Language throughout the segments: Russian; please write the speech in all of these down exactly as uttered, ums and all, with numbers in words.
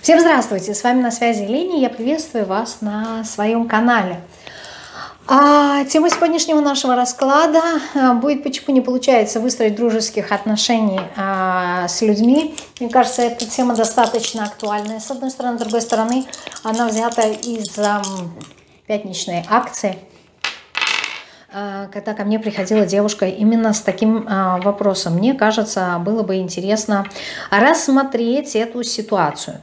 Всем здравствуйте, с вами на связи Лени, я приветствую вас на своем канале. А тема сегодняшнего нашего расклада будет, почему не получается выстроить дружеских отношений а, с людьми. Мне кажется, эта тема достаточно актуальная. С одной стороны, с другой стороны, она взята из а, пятничной акции, когда ко мне приходила девушка именно с таким а, вопросом. Мне кажется, было бы интересно рассмотреть эту ситуацию.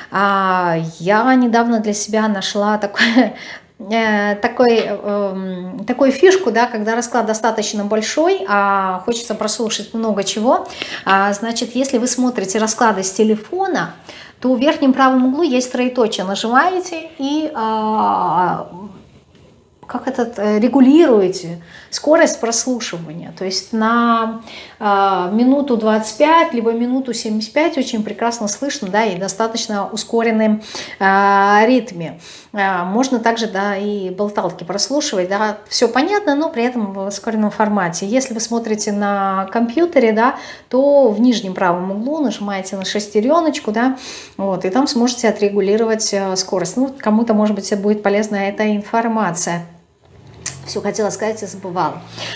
А, я недавно для себя нашла такое, э, такой, э, такую фишку, да, когда расклад достаточно большой, а хочется прослушать много чего. А, значит, если вы смотрите расклады с телефона, то в верхнем правом углу есть троеточие. Нажимаете и... А, как этот, регулируете скорость прослушивания. То есть на э, минуту двадцать пять, либо минуту семьдесят пять очень прекрасно слышно, да, и достаточно ускоренном э, ритме. Э, можно также, да, и болталки прослушивать, да, все понятно, но при этом в ускоренном формате. Если вы смотрите на компьютере, да, то в нижнем правом углу нажимаете на шестереночку, да, вот, и там сможете отрегулировать э, скорость. Ну, кому-то, может быть, будет полезна эта информация. Все хотела сказать и забывала.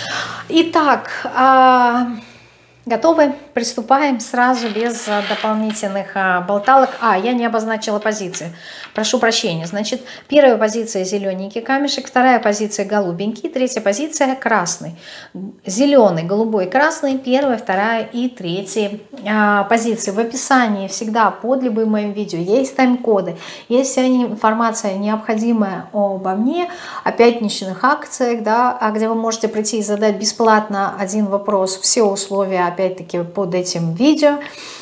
Итак, а, готовы? Приступаем сразу без дополнительных а, болталок. А, я не обозначила позиции. Прошу прощения. Значит, первая позиция зелененький камешек, вторая позиция голубенький, третья позиция красный. Зеленый, голубой, красный, первая, вторая и третья а, позиции. В описании всегда под любым моим видео есть тайм-коды, есть вся информация необходимая обо мне, о пятничных акциях, да, где вы можете прийти и задать бесплатно один вопрос. Все условия, опять-таки, под этим видео,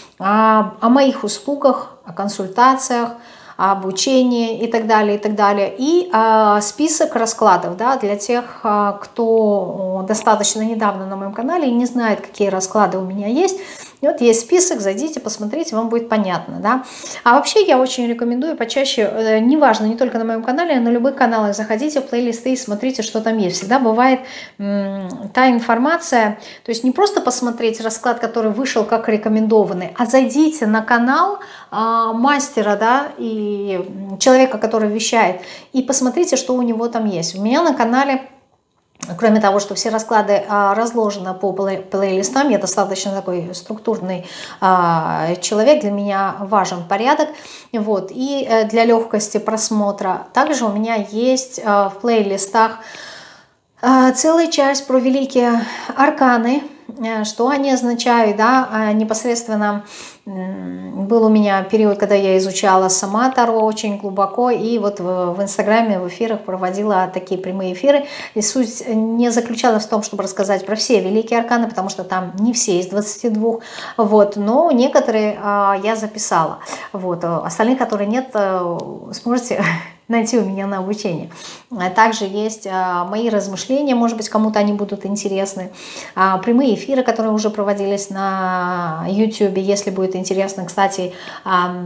о, о моих услугах, о консультациях, обучение и так далее, и так далее. И э, список раскладов, да, для тех, э, кто достаточно недавно на моем канале и не знает, какие расклады у меня есть. И вот есть список, зайдите, посмотрите, вам будет понятно, да. А вообще я очень рекомендую почаще, э, неважно, не только на моем канале, а на любых каналах, заходите в плейлисты и смотрите, что там есть. Всегда бывает э, та информация, то есть не просто посмотреть расклад, который вышел как рекомендованный, а зайдите на канал э, мастера, да, и человека, который вещает, и посмотрите, что у него там есть. У меня на канале, кроме того, что все расклады а, разложены по плей плейлистам, я достаточно такой структурный а, человек, для меня важен порядок, вот, и а, для легкости просмотра. Также у меня есть а, в плейлистах а, целая часть про великие арканы, а, что они означают, да, а, непосредственно. Был у меня период, когда я изучала сама Таро очень глубоко, и вот в, в Инстаграме, в эфирах проводила такие прямые эфиры. И суть не заключалась в том, чтобы рассказать про все великие арканы, потому что там не все из двадцати двух, вот, но некоторые а, я записала. Вот, остальные, которые нет, сможете найти у меня на обучение. Также есть а, мои размышления, может быть, кому-то они будут интересны. А, прямые эфиры, которые уже проводились на YouTube, если будет интересно. Кстати, а,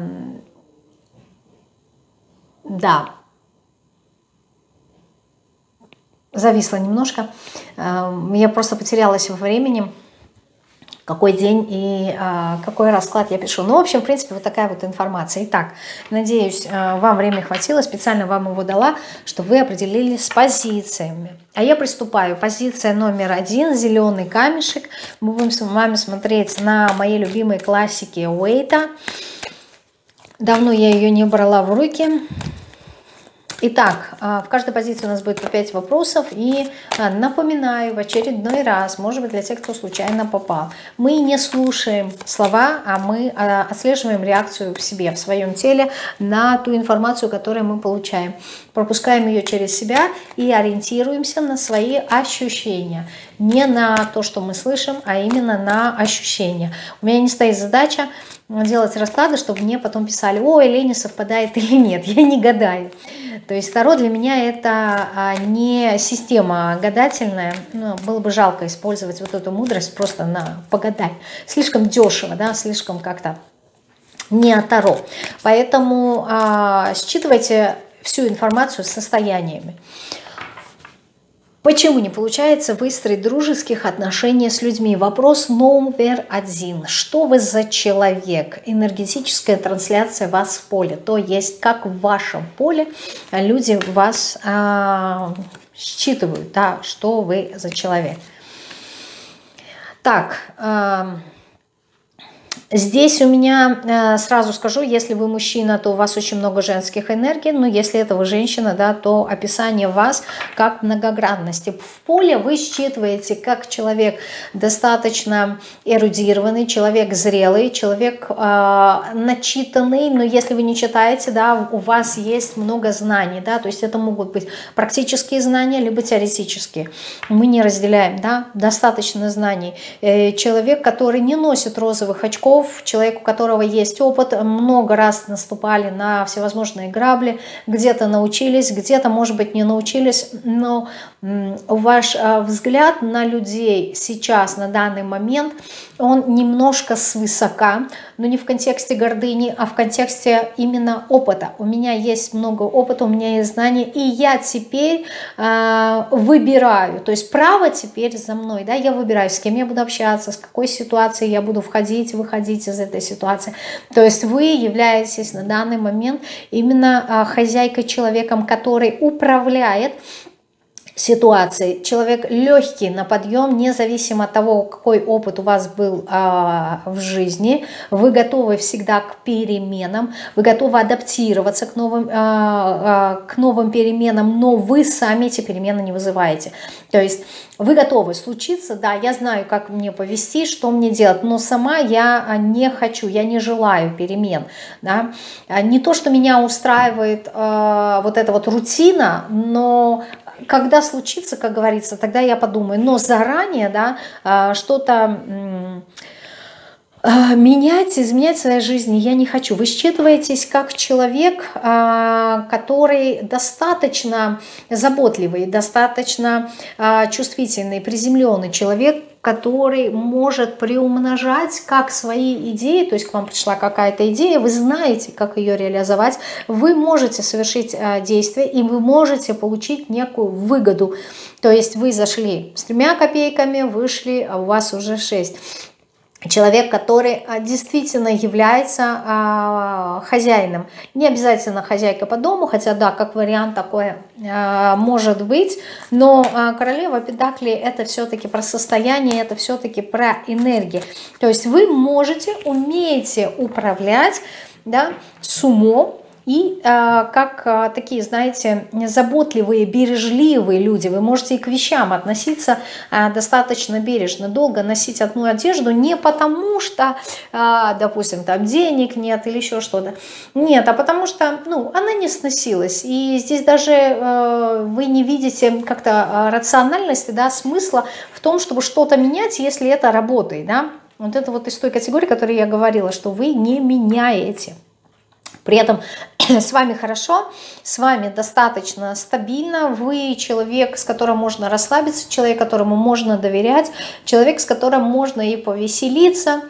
да, зависла немножко. А, я просто потерялась во времени, какой день и а, какой расклад я пишу. Ну, в общем, в принципе, вот такая вот информация. Итак, надеюсь, вам времени хватило, специально вам его дала, чтобы вы определились с позициями. А я приступаю. Позиция номер один, зеленый камешек. Мы будем с вами смотреть на мои любимые классики Уэйта. Давно я ее не брала в руки. Итак, в каждой позиции у нас будет по пять вопросов, и напоминаю в очередной раз, может быть, для тех, кто случайно попал, мы не слушаем слова, а мы отслеживаем реакцию в себе, в своем теле на ту информацию, которую мы получаем. Пропускаем ее через себя и ориентируемся на свои ощущения. Не на то, что мы слышим, а именно на ощущения. У меня не стоит задача делать расклады, чтобы мне потом писали: ой, Лени совпадает или нет. Я не гадаю. То есть Таро для меня это не система гадательная. Ну, было бы жалко использовать вот эту мудрость просто на погадай. Слишком дешево, да, слишком как-то не Таро. Поэтому а, считывайте всю информацию с состояниями. Почему не получается выстроить дружеских отношений с людьми? Вопрос номер один. Что вы за человек? Энергетическая трансляция вас в поле. То есть, как в вашем поле люди вас а, считывают, да, что вы за человек. Так, а, здесь у меня, сразу скажу, если вы мужчина, то у вас очень много женских энергий, но если это вы женщина, да, то описание вас как многогранности. В поле вы считываете как человек достаточно эрудированный, человек зрелый, человек э, начитанный, но если вы не читаете, да, у вас есть много знаний, да, то есть это могут быть практические знания, либо теоретические. Мы не разделяем, да, достаточно знаний. Э, человек, который не носит розовых очков, человек, у которого есть опыт, много раз наступали на всевозможные грабли, где-то научились, где-то, может быть, не научились, но ваш взгляд на людей сейчас, на данный момент, он немножко свысока, но не в контексте гордыни, а в контексте именно опыта. У меня есть много опыта, у меня есть знания, и я теперь э, выбираю, то есть право теперь за мной, да, я выбираю, с кем я буду общаться, с какой ситуацией я буду входить, выходить из этой ситуации. То есть вы являетесь на данный момент именно э, хозяйкой, человеком, который управляет ситуации. Человек легкий на подъем, независимо от того, какой опыт у вас был а, в жизни. Вы готовы всегда к переменам, вы готовы адаптироваться к новым, а, а, к новым переменам, но вы сами эти перемены не вызываете. То есть вы готовы случиться, да, я знаю, как мне повести, что мне делать, но сама я не хочу, я не желаю перемен. Да. Не то, что меня устраивает а, вот эта вот рутина, но когда случится, как говорится, тогда я подумаю. Но заранее, да, что-то менять, изменять в своей жизни я не хочу. Вы считываетесь как человек, который достаточно заботливый, достаточно чувствительный, приземленный человек, который может приумножать как свои идеи, то есть к вам пришла какая-то идея, вы знаете, как ее реализовать, вы можете совершить действие, и вы можете получить некую выгоду. То есть вы зашли с тремя копейками, вышли, а у вас уже шесть. Человек, который действительно является а, хозяином. Не обязательно хозяйка по дому, хотя да, как вариант такое а, может быть, но а, королева Пентаклей это все-таки про состояние, это все-таки про энергию. То есть вы можете, умеете управлять, да, с умом, и а, как а, такие, знаете, заботливые, бережливые люди, вы можете и к вещам относиться а, достаточно бережно, долго носить одну одежду не потому, что, а, допустим, там денег нет или еще что-то, нет, а потому что, ну, она не сносилась, и здесь даже а, вы не видите как-то рациональности, да, смысла в том, чтобы что-то менять, если это работает, да, вот это вот из той категории, о которой я говорила, что вы не меняете. При этом с вами хорошо, с вами достаточно стабильно, вы человек, с которым можно расслабиться, человек, которому можно доверять, человек, с которым можно и повеселиться.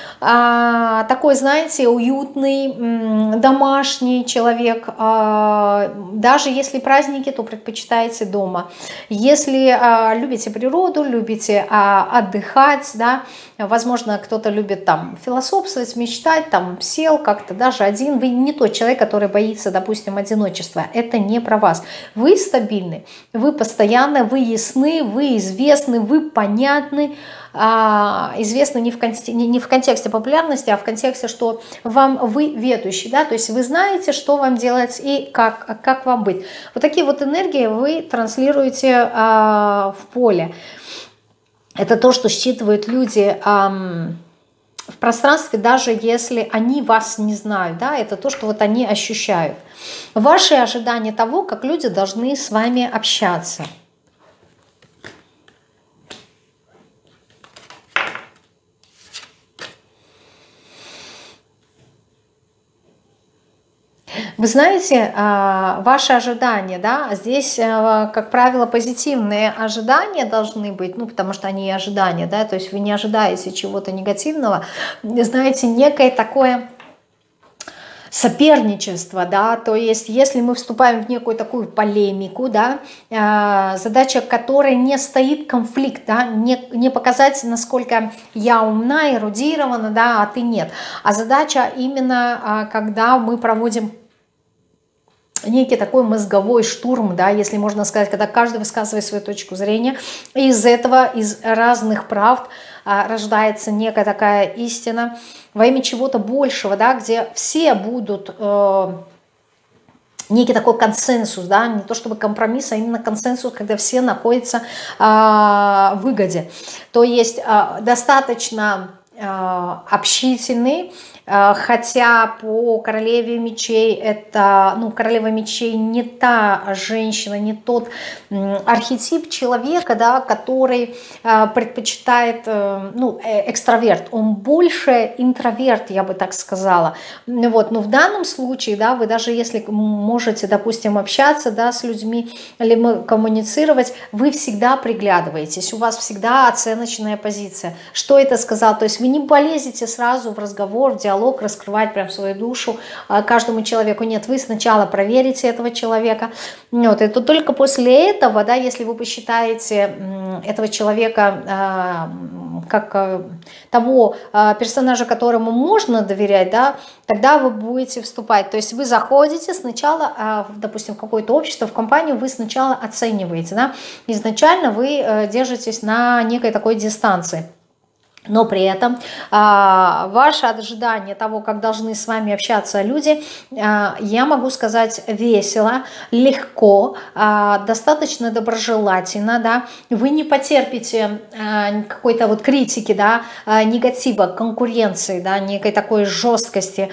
А, такой, знаете, уютный, домашний человек. А, даже если праздники, то предпочитаете дома. Если а, любите природу, любите а, отдыхать, да, возможно, кто-то любит там философствовать, мечтать, там сел как-то даже один. Вы не тот человек, который боится, допустим, одиночества. Это не про вас. Вы стабильны, вы постоянны, вы ясны, вы известны, вы понятны. А, известны не в, контексте, не в контексте популярности, а в контексте, что вам вы ведущий, да, то есть вы знаете, что вам делать и как, как вам быть. Вот такие вот энергии вы транслируете а, в поле. Это то, что считывают люди а, в пространстве, даже если они вас не знают, да, это то, что вот они ощущают. Ваши ожидания того, как люди должны с вами общаться. Вы знаете, ваши ожидания, да, здесь, как правило, позитивные ожидания должны быть, ну, потому что они и ожидания, да, то есть вы не ожидаете чего-то негативного, знаете, некое такое соперничество, да, то есть если мы вступаем в некую такую полемику, да, э, задача которой не стоит конфликт, да, не, не показать, насколько я умна, эрудирована, да, а ты нет, а задача именно, э, когда мы проводим некий такой мозговой штурм, да, если можно сказать, когда каждый высказывает свою точку зрения, и из этого, из разных правд а, рождается некая такая истина во имя чего-то большего, да, где все будут э, некий такой консенсус, да, не то чтобы компромисс, а именно консенсус, когда все находятся э, в выгоде. То есть э, достаточно э, общительный, хотя по королеве мечей это, ну, королева мечей не та женщина, не тот архетип человека, да, который предпочитает, ну, экстраверт, он больше интроверт, я бы так сказала. Вот, но в данном случае, да, вы даже если можете, допустим, общаться, да, с людьми, или коммуницировать, вы всегда приглядываетесь, у вас всегда оценочная позиция. Что это сказал? То есть вы не полезете сразу в разговор, в диалог, раскрывать прям свою душу каждому человеку. Нет, вы сначала проверите этого человека. Вот, и то только после этого, да, если вы посчитаете этого человека как того персонажа, которому можно доверять, да, тогда вы будете вступать. То есть вы заходите сначала, допустим, в какое-то общество, в компанию, вы сначала оцениваете, да, изначально вы держитесь на некой такой дистанции. Но при этом а, ваше ожидание того, как должны с вами общаться люди, а, я могу сказать весело, легко, а, достаточно доброжелательно, да. Вы не потерпите а, какой-то вот критики, да, а, негатива, конкуренции, да, некой такой жесткости,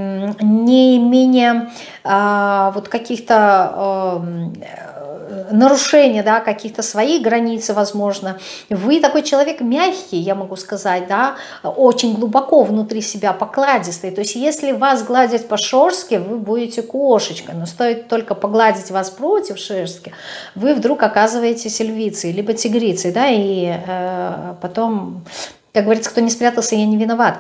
не имения а, вот каких-то а, нарушения, да, каких-то своих границ, возможно. Вы такой человек мягкий, я могу сказать, да, очень глубоко внутри себя покладистый. То есть если вас гладить по шерстке, вы будете кошечкой, но стоит только погладить вас против шерстки, вы вдруг оказываетесь львицей, либо тигрицей, да, и э, потом, как говорится, кто не спрятался, я не виноват.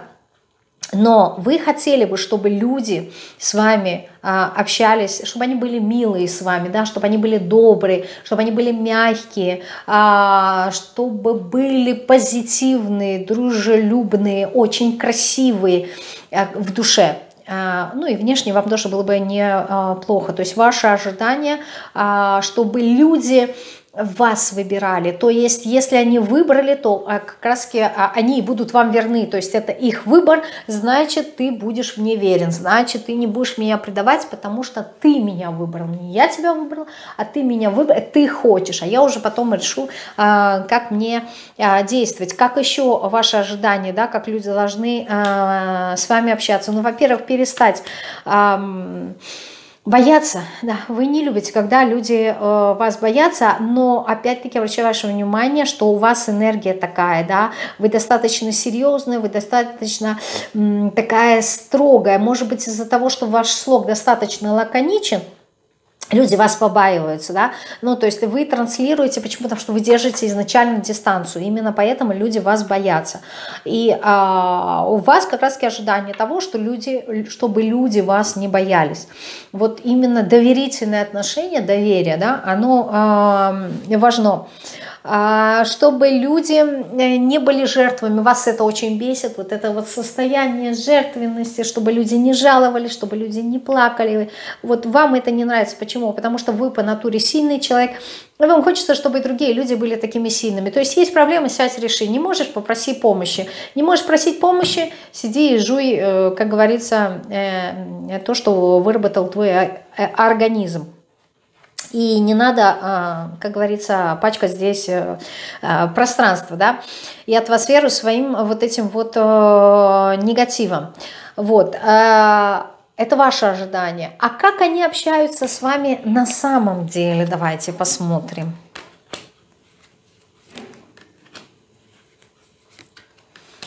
Но вы хотели бы, чтобы люди с вами а, общались, чтобы они были милые с вами, да, чтобы они были добрые, чтобы они были мягкие, а, чтобы были позитивные, дружелюбные, очень красивые а, в душе. А, ну и внешне вам тоже было бы неплохо. То есть ваше ожидание, а, чтобы люди вас выбирали, то есть если они выбрали, то как раз они будут вам верны, то есть это их выбор, значит ты будешь мне верен, значит ты не будешь меня предавать, потому что ты меня выбрал, не я тебя выбрала, а ты меня выбрал, ты хочешь, а я уже потом решу, как мне действовать. Как еще ваши ожидания, да, как люди должны с вами общаться? Ну, во-первых, перестать бояться, да, вы не любите, когда люди э, вас боятся, но опять-таки обращаю ваше внимание, что у вас энергия такая, да, вы достаточно серьезная, вы достаточно м, такая строгая, может быть из-за того, что ваш слог достаточно лаконичен, люди вас побаиваются, да, ну, то есть вы транслируете, почему? Потому что вы держите изначально дистанцию, именно поэтому люди вас боятся. И а, у вас как раз-таки ожидание того, что люди, чтобы люди вас не боялись. Вот именно доверительное отношение, доверие, да, оно а, важно. Чтобы люди не были жертвами, вас это очень бесит, вот это вот состояние жертвенности, чтобы люди не жаловались, чтобы люди не плакали, вот вам это не нравится. Почему? Потому что вы по натуре сильный человек, и вам хочется, чтобы и другие люди были такими сильными. То есть есть проблемы, сядь, реши, не можешь, попроси помощи, не можешь просить помощи, сиди и жуй, как говорится, то, что выработал твой организм. И не надо, как говорится, пачкать здесь пространство, да, и атмосферу своим вот этим вот негативом. Вот. Это ваше ожидание. А как они общаются с вами на самом деле? Давайте посмотрим.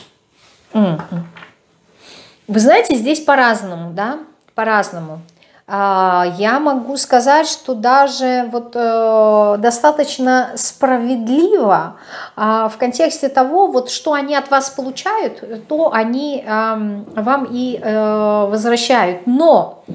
Вы знаете, здесь по-разному, да, по-разному. я могу сказать, что даже вот достаточно справедливо в контексте того, вот что они от вас получают, то они вам и возвращают. Но,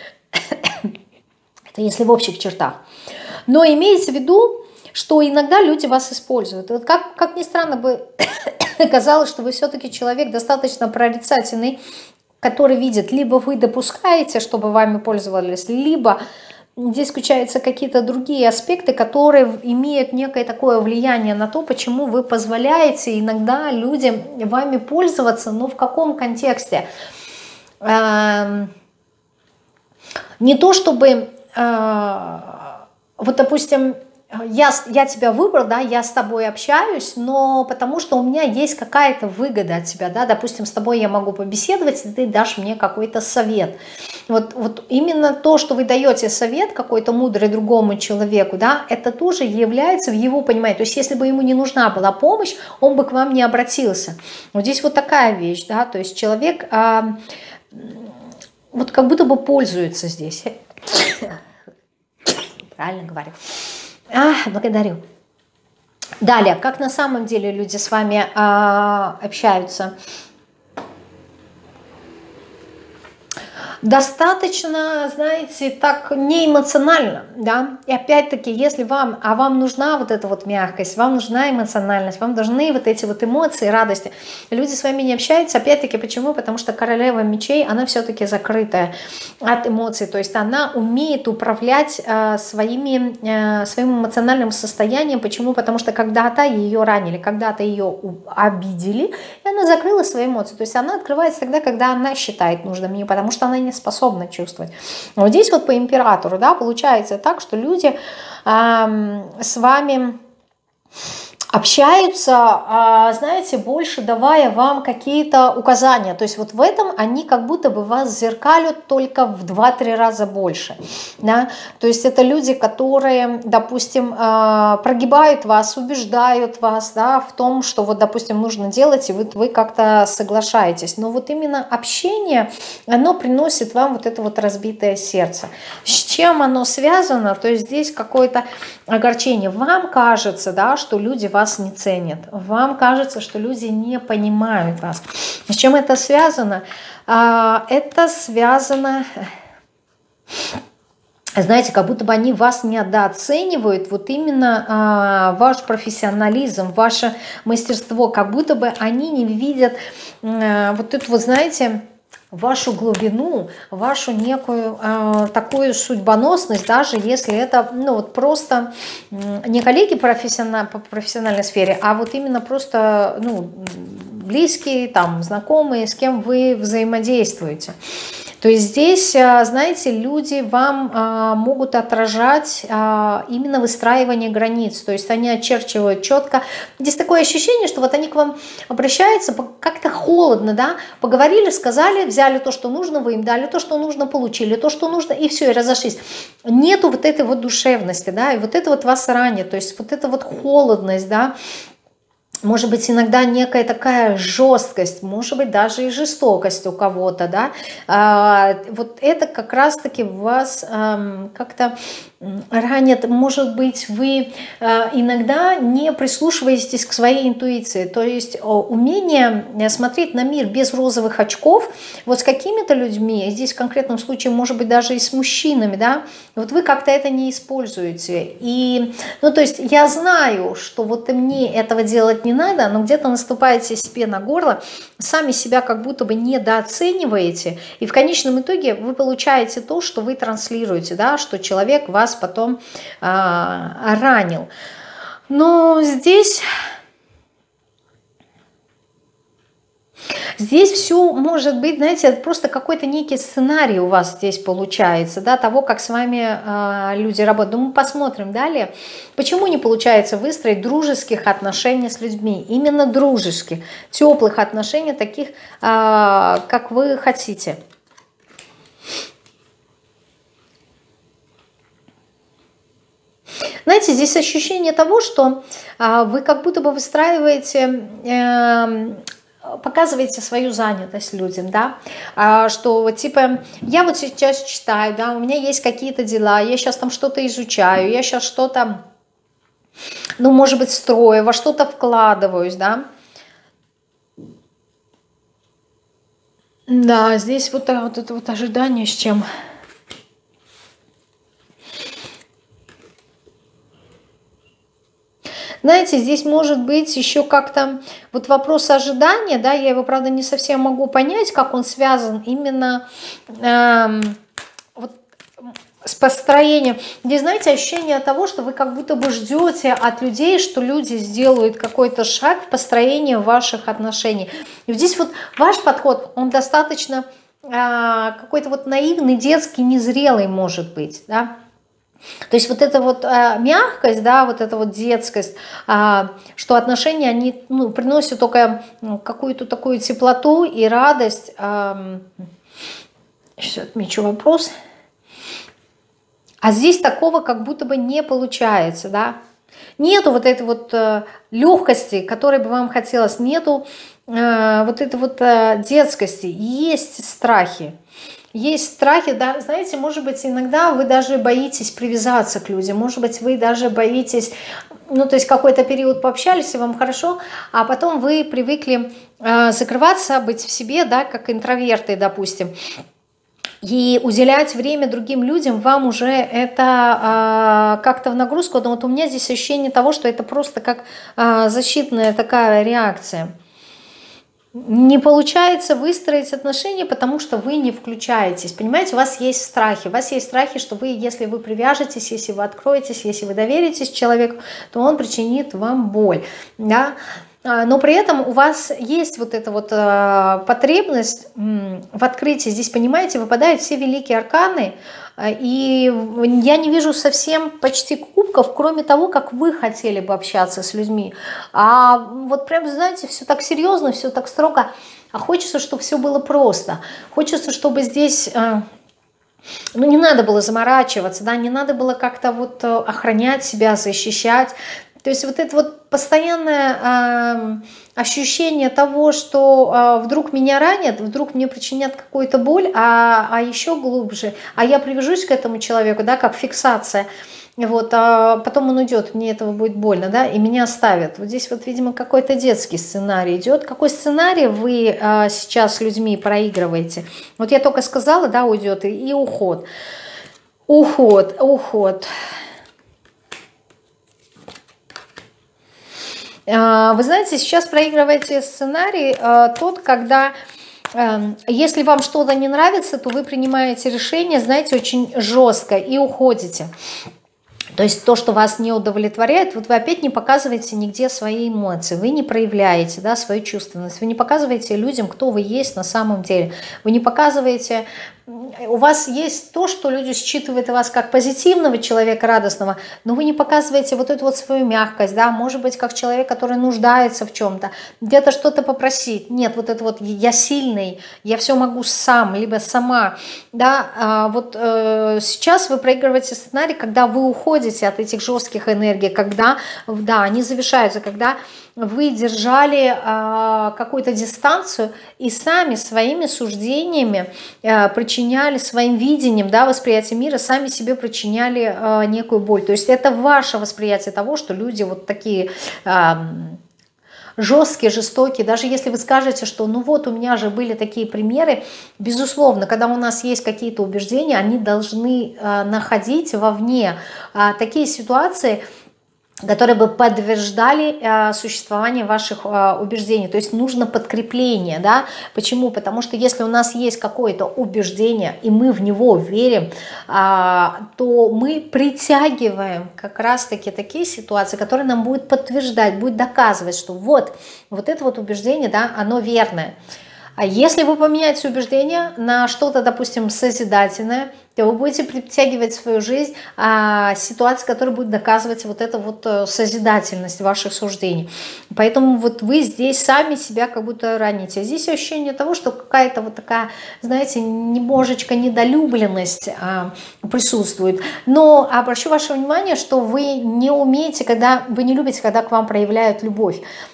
это если в общих чертах, но имейте в виду, что иногда люди вас используют. Вот как, как ни странно бы казалось, что вы все-таки человек достаточно прорицательный, который видит, либо вы допускаете, чтобы вами пользовались, либо здесь включаются какие-то другие аспекты, которые имеют некое такое влияние на то, почему вы позволяете иногда людям вами пользоваться, но в каком контексте. Не то чтобы, вот допустим, Я, я тебя выбрал, да, я с тобой общаюсь, но потому что у меня есть какая-то выгода от тебя, да, допустим, с тобой я могу побеседовать, и ты дашь мне какой-то совет. Вот, вот именно то, что вы даете совет какой-то мудрый другому человеку, да, это тоже является в его понимании. То есть если бы ему не нужна была помощь, он бы к вам не обратился. Вот здесь вот такая вещь, да, то есть человек а, вот как будто бы пользуется здесь. Правильно говорю. А, благодарю. Далее, как на самом деле люди с вами а, общаются? Достаточно, знаете, так неэмоционально, да, и опять-таки, если вам, а вам нужна вот эта вот мягкость, вам нужна эмоциональность, вам нужны вот эти вот эмоции, радости, люди с вами не общаются, опять-таки, почему? Потому что королева мечей, она все-таки закрытая от эмоций, то есть она умеет управлять э, своими, э, своим эмоциональным состоянием, почему? Потому что когда-то ее ранили, когда-то ее обидели, и она закрыла свои эмоции, то есть она открывается тогда, когда она считает нужным, не потому что она не способна чувствовать. Вот здесь вот по императору, да, получается так, что люди э, с вами общаются, знаете, больше давая вам какие-то указания. То есть вот в этом они как будто бы вас зеркалят только в два-три раза больше. Да? То есть это люди, которые, допустим, прогибают вас, убеждают вас, да, в том, что вот, допустим, нужно делать, и вы, вы как-то соглашаетесь. Но вот именно общение, оно приносит вам вот это вот разбитое сердце. С чем оно связано? То есть здесь какое-то огорчение. Вам кажется, да, что люди вас не ценят. Вам кажется, что люди не понимают вас. С чем это связано? Это связано, знаете, как будто бы они вас недооценивают, вот именно ваш профессионализм, ваше мастерство, как будто бы они не видят вот это вот, знаете, вашу глубину, вашу некую э, такую судьбоносность, даже если это, ну, вот просто не коллеги профессиональ, по профессиональной сфере, а вот именно просто, ну, близкие, там, знакомые, с кем вы взаимодействуете. То есть здесь, знаете, люди вам а, могут отражать а, именно выстраивание границ, то есть они очерчивают четко. Здесь такое ощущение, что вот они к вам обращаются как-то холодно, да, поговорили, сказали, взяли то, что нужно, вы им дали то, что нужно, получили то, что нужно, и все, и разошлись. Нету вот этой вот душевности, да, и вот это вот вас ранит, то есть вот эта вот холодность, да, может быть, иногда некая такая жесткость, может быть, даже и жестокость у кого-то, да, а, вот это как раз-таки вас а, как-то ранит, может быть, вы а, иногда не прислушиваетесь к своей интуиции, то есть умение смотреть на мир без розовых очков, вот с какими-то людьми, здесь в конкретном случае, может быть, даже и с мужчинами, да, вот вы как-то это не используете, и, ну, то есть я знаю, что вот и мне этого делать не надо, но где-то наступаете себе на горло, сами себя как будто бы недооцениваете, и в конечном итоге вы получаете то, что вы транслируете, да, что человек вас потом а, ранил. Но здесь... Здесь все может быть, знаете, это просто какой-то некий сценарий у вас здесь получается, да, того, как с вами э, люди работают. Но мы посмотрим далее, почему не получается выстроить дружеских отношений с людьми, именно дружеских, теплых отношений, таких, э, как вы хотите. Знаете, здесь ощущение того, что э, вы как будто бы выстраиваете... Э, показываете свою занятость людям, да, а, что типа я вот сейчас читаю, да, у меня есть какие-то дела, я сейчас там что-то изучаю, я сейчас что-то, ну, может быть, строю, во что-то вкладываюсь, да. Да, здесь вот, вот это вот ожидание с чем... Знаете, здесь может быть еще как-то вот вопрос ожидания, да, я его, правда, не совсем могу понять, как он связан именно эм, вот с построением. Здесь, знаете, ощущение того, что вы как будто бы ждете от людей, что люди сделают какой-то шаг в построении ваших отношений. И вот здесь вот ваш подход, он достаточно э, какой-то вот наивный, детский, незрелый может быть, да. То есть вот эта вот э, мягкость, да, вот эта вот детскость, э, что отношения, они, ну, приносят только, ну, какую-то такую теплоту и радость. Э, сейчас отмечу вопрос. А здесь такого как будто бы не получается, да. Нету вот этой вот э, легкости, которой бы вам хотелось, нету э, вот этой вот э, детскости, есть страхи. Есть страхи, да, знаете, может быть, иногда вы даже боитесь привязаться к людям, может быть, вы даже боитесь, ну, то есть какой-то период пообщались, и вам хорошо, а потом вы привыкли э, закрываться, быть в себе, да, как интроверты, допустим, и уделять время другим людям вам уже это э, как-то в нагрузку, но вот у меня здесь ощущение того, что это просто как э, защитная такая реакция. Не получается выстроить отношения, потому что вы не включаетесь. Понимаете, у вас есть страхи. У вас есть страхи, что вы, если вы привяжетесь, если вы откроетесь, если вы доверитесь человеку, то он причинит вам боль. Да? Но при этом у вас есть вот эта вот потребность в открытии. Здесь, понимаете, выпадают все великие арканы, и я не вижу совсем почти кубков, кроме того, как вы хотели бы общаться с людьми. А вот прям, знаете, все так серьезно, все так строго. А хочется, чтобы все было просто. Хочется, чтобы здесь... Ну, не надо было заморачиваться, да, не надо было как-то вот охранять себя, защищать. То есть вот это вот постоянное э, ощущение того, что э, вдруг меня ранят, вдруг мне причинят какую-то боль, а, а еще глубже, а я привяжусь к этому человеку, да, как фиксация, вот, а потом он уйдет, мне этого будет больно, да, и меня оставят. Вот здесь вот, видимо, какой-то детский сценарий идет. Какой сценарий вы э, сейчас с людьми проигрываете? Вот я только сказала, да, уйдет, и, и уход. Уход, уход. Вы знаете, сейчас проигрываете сценарий тот, когда, если вам что-то не нравится, то вы принимаете решение, знаете, очень жестко и уходите. То есть то, что вас не удовлетворяет, вот вы опять не показываете нигде свои эмоции, вы не проявляете, да, свою чувственность, вы не показываете людям, кто вы есть на самом деле, вы не показываете... У вас есть то, что люди считывают вас как позитивного человека, радостного, но вы не показываете вот эту вот свою мягкость, да, может быть, как человек, который нуждается в чем-то, где-то что-то попросить. Нет, вот это вот я сильный, я все могу сам, либо сама, да, а вот э, сейчас вы проигрываете сценарий, когда вы уходите от этих жестких энергий, когда, да, они завершаются, когда вы держали э, какую-то дистанцию и сами своими суждениями э, причиняли, своим видением, да, восприятием мира, сами себе причиняли э, некую боль. То есть это ваше восприятие того, что люди вот такие э, жесткие, жестокие. Даже если вы скажете, что ну вот у меня же были такие примеры, безусловно, когда у нас есть какие-то убеждения, они должны э, находить вовне э, такие ситуации, которые бы подтверждали э, существование ваших э, убеждений. То есть нужно подкрепление, да? Почему? Потому что если у нас есть какое-то убеждение, и мы в него верим, э, то мы притягиваем как раз-таки такие ситуации, которые нам будут подтверждать, будут доказывать, что вот, вот это вот убеждение, да, оно верное. А если вы поменяете убеждение на что-то, допустим, созидательное, то вы будете притягивать в свою жизнь а, ситуации, которые будут доказывать вот эту вот созидательность ваших суждений. Поэтому вот вы здесь сами себя как будто раните. Здесь ощущение того, что какая-то вот такая, знаете, немножечко недолюбленность а, присутствует. Но обращу ваше внимание, что вы не умеете, когда вы не любите, когда к вам проявляют любовь.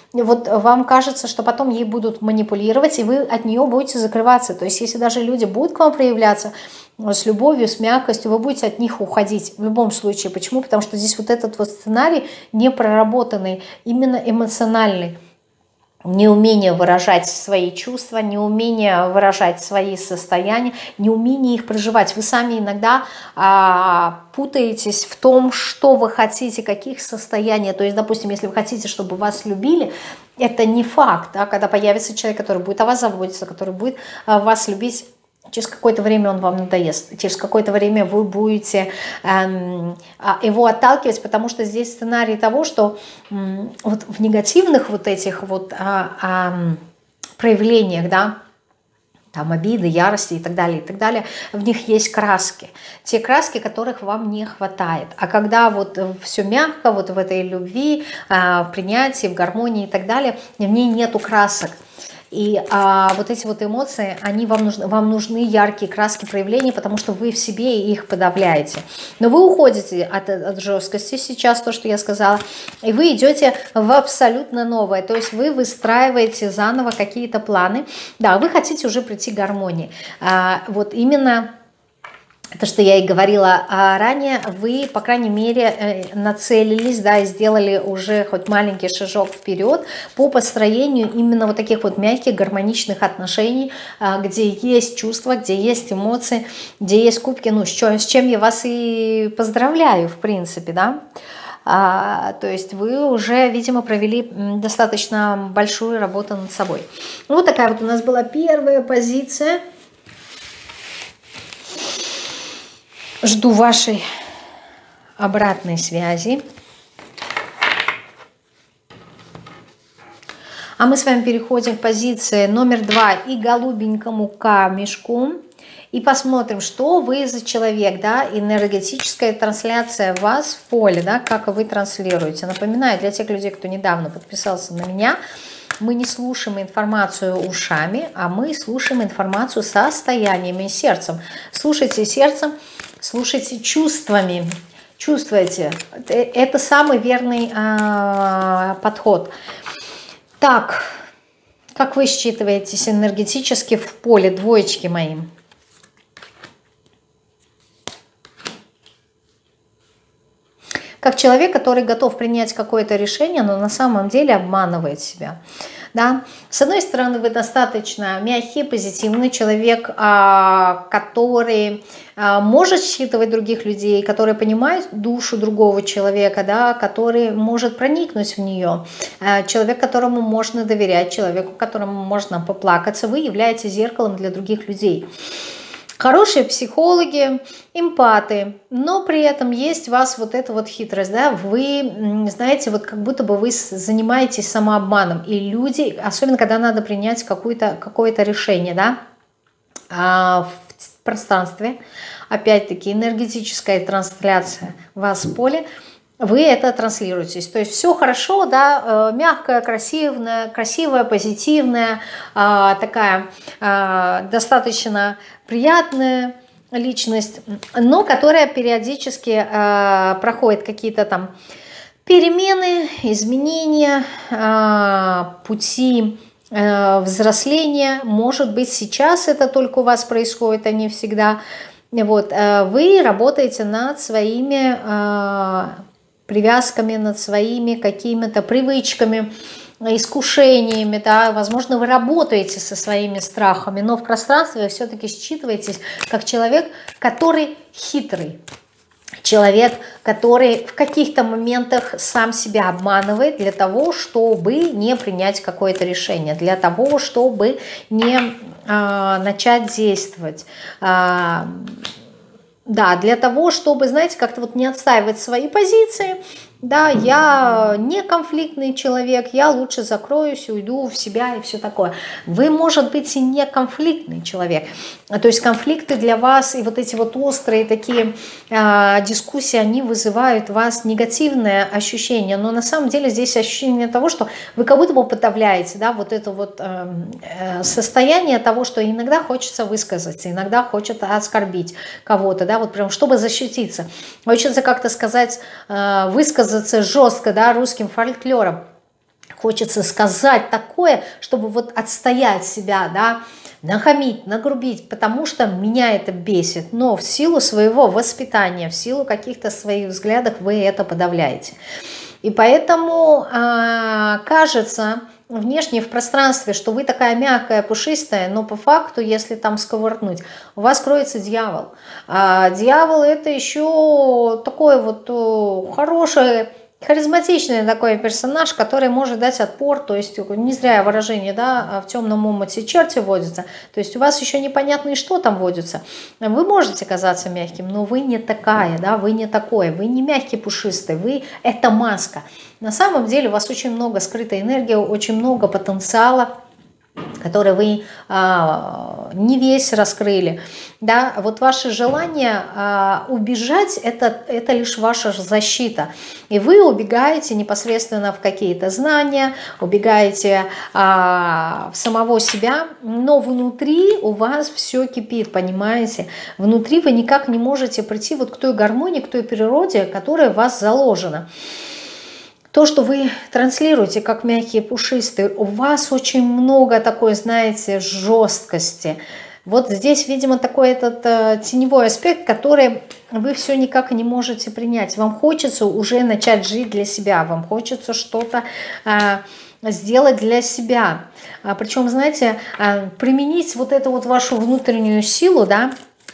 вот вам кажется, что потом ей будут манипулировать, и вы от нее будете закрываться. То есть если даже люди будут к вам проявляться с любовью, с мягкостью, вы будете от них уходить в любом случае. Почему? Потому что здесь вот этот вот сценарий не проработанный, именно эмоциональный. Неумение выражать свои чувства, неумение выражать свои состояния, неумение их проживать. Вы сами иногда а, путаетесь в том, что вы хотите, каких состояний. То есть, допустим, если вы хотите, чтобы вас любили, это не факт. Да? Когда появится человек, который будет о вас заботиться, который будет а, вас любить, через какое-то время он вам надоест, через какое-то время вы будете эм, его отталкивать, потому что здесь сценарий того, что эм, вот в негативных вот этих вот а, а, проявлениях, да, там обиды, ярости и так далее, и так далее, в них есть краски, те краски, которых вам не хватает. А когда вот все мягко, вот в этой любви, в принятии, в гармонии и так далее, в ней нету красок. И а, вот эти вот эмоции, они вам нужны, вам нужны яркие краски проявления, потому что вы в себе их подавляете. Но вы уходите от, от жесткости сейчас, то, что я сказала, и вы идете в абсолютно новое. То есть вы выстраиваете заново какие-то планы. Да, вы хотите уже прийти к гармонии. А, вот именно... То, что я и говорила ранее, вы, по крайней мере, нацелились, да, и сделали уже хоть маленький шажок вперед по построению именно вот таких вот мягких, гармоничных отношений, где есть чувства, где есть эмоции, где есть кубки, ну, с чем я вас и поздравляю, в принципе, да. А, то есть вы уже, видимо, провели достаточно большую работу над собой. Вот такая вот у нас была первая позиция. Жду вашей обратной связи. А мы с вами переходим к позиции номер два и голубенькому камешку. И посмотрим, что вы за человек, да, энергетическая трансляция вас в поле, да, как вы транслируете. Напоминаю, для тех людей, кто недавно подписался на меня, мы не слушаем информацию ушами, а мы слушаем информацию состоянием и сердцем. Слушайте сердцем, слушайте чувствами, чувствуете. Это самый верный а, подход. Так, как вы считываетесь энергетически в поле, двоечки мои? Как человек, который готов принять какое-то решение, но на самом деле обманывает себя. Да? С одной стороны, вы достаточно мягкий, позитивный человек, который может считывать других людей, который понимает душу другого человека, да, который может проникнуть в нее. Человек, которому можно доверять, человеку, которому можно поплакаться. Вы являетесь зеркалом для других людей. Хорошие психологи, эмпаты, но при этом есть у вас вот эта вот хитрость, да, вы, знаете, вот как будто бы вы занимаетесь самообманом, и люди, особенно когда надо принять какое-то какое-то решение, да, а в пространстве, опять-таки энергетическая трансляция вас в поле, вы это транслируете. То есть все хорошо, да, мягкая, красивая, красивая, позитивная, такая достаточно приятная личность, но которая периодически проходит какие-то там перемены, изменения, пути взросления. Может быть, сейчас это только у вас происходит, а не всегда. Вот. Вы работаете над своими привязками, над своими какими-то привычками, искушениями, да, возможно, вы работаете со своими страхами, но в пространстве вы все-таки считываетесь как человек, который хитрый, человек, который в каких-то моментах сам себя обманывает для того, чтобы не принять какое-то решение, для того, чтобы не а, начать действовать. А, Да, для того, чтобы, знаете, как-то вот не отстаивать свои позиции, да, я не конфликтный человек, я лучше закроюсь, уйду в себя и все такое. Вы, может быть, и не конфликтный человек. То есть конфликты для вас и вот эти вот острые такие э, дискуссии, они вызывают у вас негативное ощущение. Но на самом деле здесь ощущение того, что вы как будто бы подавляете, да, вот это вот э, э, состояние того, что иногда хочется высказаться, иногда хочется оскорбить кого-то, да, вот прям чтобы защититься. Хочется как-то сказать, э, высказаться жестко, да, русским фольклором. хочется сказать такое, чтобы вот отстоять себя, да, нахамить, нагрубить, потому что меня это бесит. Но в силу своего воспитания, в силу каких-то своих взглядов вы это подавляете. И поэтому э, кажется внешне в пространстве, что вы такая мягкая, пушистая, но по факту, если там сковырнуть, у вас кроется дьявол. А дьявол это еще такой вот о, хороший, харизматичный такой персонаж, который может дать отпор, то есть не зря выражение, да, в темном омуте черти водятся, то есть у вас еще непонятно и что там водится. Вы можете казаться мягким, но вы не такая, да, вы не такой, вы не мягкий, пушистый, вы это маска. На самом деле у вас очень много скрытой энергии, очень много потенциала, который вы а, не весь раскрыли. Да? Вот ваше желание а, убежать это, – это лишь ваша защита. И вы убегаете непосредственно в какие-то знания, убегаете а, в самого себя, но внутри у вас все кипит, понимаете? Внутри вы никак не можете прийти вот к той гармонии, к той природе, которая в вас заложена. То, что вы транслируете как мягкие, пушистые, у вас очень много такой, знаете, жесткости. Вот здесь, видимо, такой этот э, теневой аспект, который вы все никак не можете принять. Вам хочется уже начать жить для себя, вам хочется что-то э, сделать для себя. А, причем, знаете, э, применить вот эту вот вашу внутреннюю силу, да,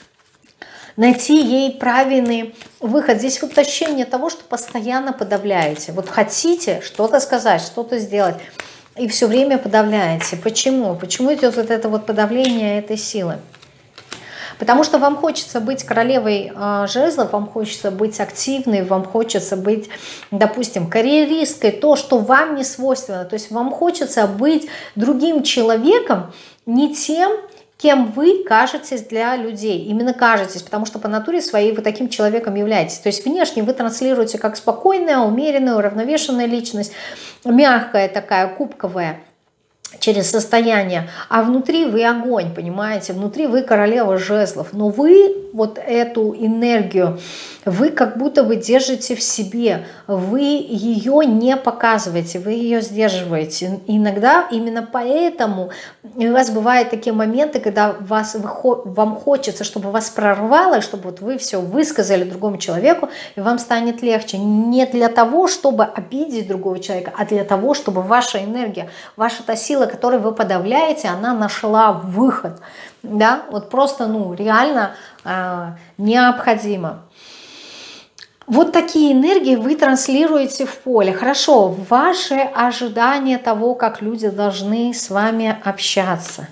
найти ей правильный выход. Здесь вот ощущение того, что постоянно подавляете. Вот хотите что-то сказать, что-то сделать, и все время подавляете. Почему? Почему идет вот это вот подавление этой силы? Потому что вам хочется быть королевой э, жезлов, вам хочется быть активной, вам хочется быть, допустим, карьеристкой, то, что вам не свойственно. То есть вам хочется быть другим человеком, не тем, кем вы кажетесь для людей. Именно кажетесь, потому что по натуре своей вы таким человеком являетесь. То есть внешне вы транслируете как спокойная, умеренная, уравновешенная личность, мягкая такая, кубковая, через состояние, а внутри вы огонь, понимаете, внутри вы королева жезлов, но вы вот эту энергию, вы как будто бы держите в себе, вы ее не показываете, вы ее сдерживаете. Иногда именно поэтому у вас бывают такие моменты, когда вас, вам хочется, чтобы вас прорвало, чтобы вот вы все высказали другому человеку, и вам станет легче. Не для того, чтобы обидеть другого человека, а для того, чтобы ваша энергия, ваша та сила, которую вы подавляете, она нашла выход. Да? Вот просто, ну, реально э, необходимо. Вот такие энергии вы транслируете в поле. Хорошо, ваши ожидания того, как люди должны с вами общаться.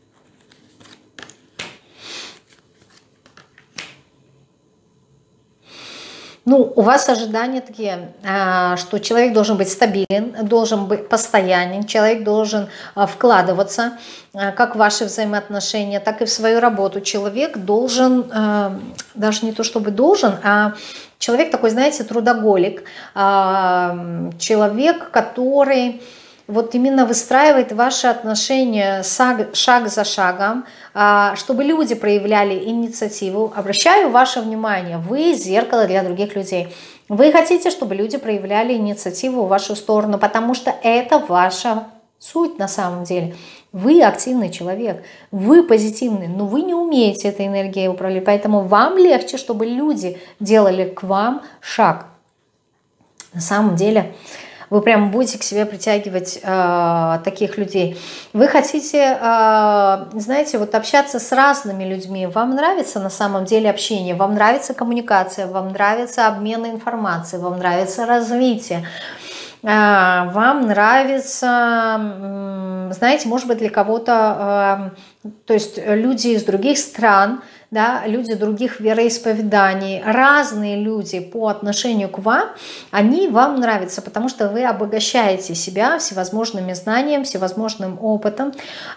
Ну, у вас ожидания такие, что человек должен быть стабилен, должен быть постоянен, человек должен вкладываться как в ваши взаимоотношения, так и в свою работу. Человек должен, даже не то чтобы должен, а человек такой, знаете, трудоголик, человек, который вот именно выстраивает ваши отношения шаг за шагом, чтобы люди проявляли инициативу. Обращаю ваше внимание, вы зеркало для других людей. Вы хотите, чтобы люди проявляли инициативу в вашу сторону, потому что это ваша суть на самом деле. Вы активный человек, вы позитивный, но вы не умеете этой энергией управлять, поэтому вам легче, чтобы люди делали к вам шаг. На самом деле вы прям будете к себе притягивать э, таких людей. Вы хотите, э, знаете, вот общаться с разными людьми. Вам нравится на самом деле общение, вам нравится коммуникация, вам нравится обмен информацией, вам нравится развитие. Э, вам нравится, э, знаете, может быть, для кого-то, э, то есть люди из других стран, да, люди других вероисповеданий, разные люди по отношению к вам, они вам нравятся, потому что вы обогащаете себя всевозможными знаниями, всевозможным опытом.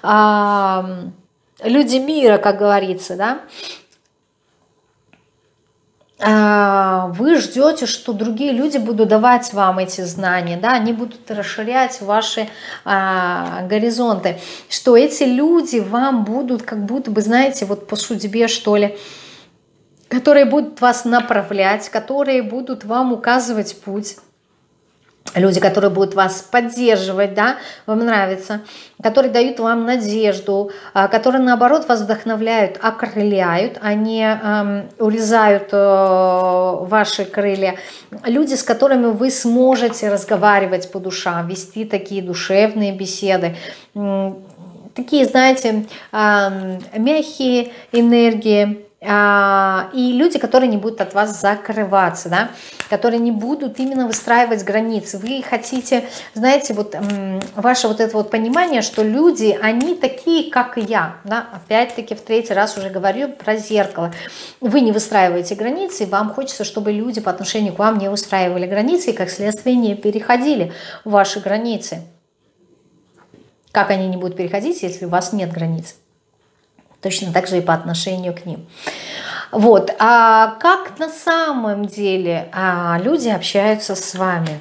Люди мира, как говорится, да. Вы ждете, что другие люди будут давать вам эти знания, да, они будут расширять ваши а, горизонты, что эти люди вам будут как будто бы, знаете, вот по судьбе, что ли, которые будут вас направлять, которые будут вам указывать путь. Люди, которые будут вас поддерживать, да, вам нравится, которые дают вам надежду, которые, наоборот, вас вдохновляют, окрыляют, а не эм, урезают э, ваши крылья. Люди, с которыми вы сможете разговаривать по душам, вести такие душевные беседы. Такие, знаете, э, мягкие энергии. И люди, которые не будут от вас закрываться, да, которые не будут именно выстраивать границы. Вы хотите, знаете, вот ваше вот это вот понимание, что люди, они такие, как и я, да, опять-таки в третий раз уже говорю про зеркало. Вы не выстраиваете границы, и вам хочется, чтобы люди по отношению к вам не выстраивали границы, и как следствие не переходили ваши границы. Как они не будут переходить, если у вас нет границ? Точно так же и по отношению к ним. Вот. А как на самом деле а, люди общаются с вами?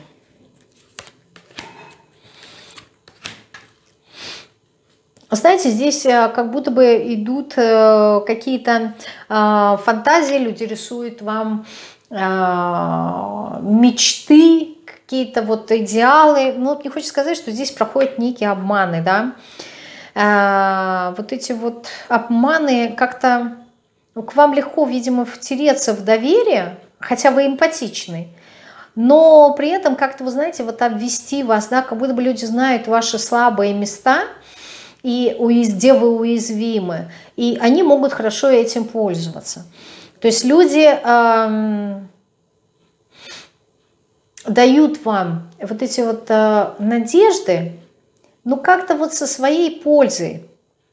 Знаете, здесь как будто бы идут какие-то фантазии, люди рисуют вам мечты, какие-то вот идеалы. Ну, мне хочется сказать, что здесь проходят некие обманы, да. А, вот эти вот обманы как-то к вам легко, видимо, втереться в доверие, хотя вы эмпатичны, но при этом как-то, вы знаете, вот обвести вас, да, как будто бы люди знают ваши слабые места, и где вы уязвимы, и они могут хорошо этим пользоваться. То есть люди эм, дают вам вот эти вот э, надежды, ну, как-то вот со своей пользой.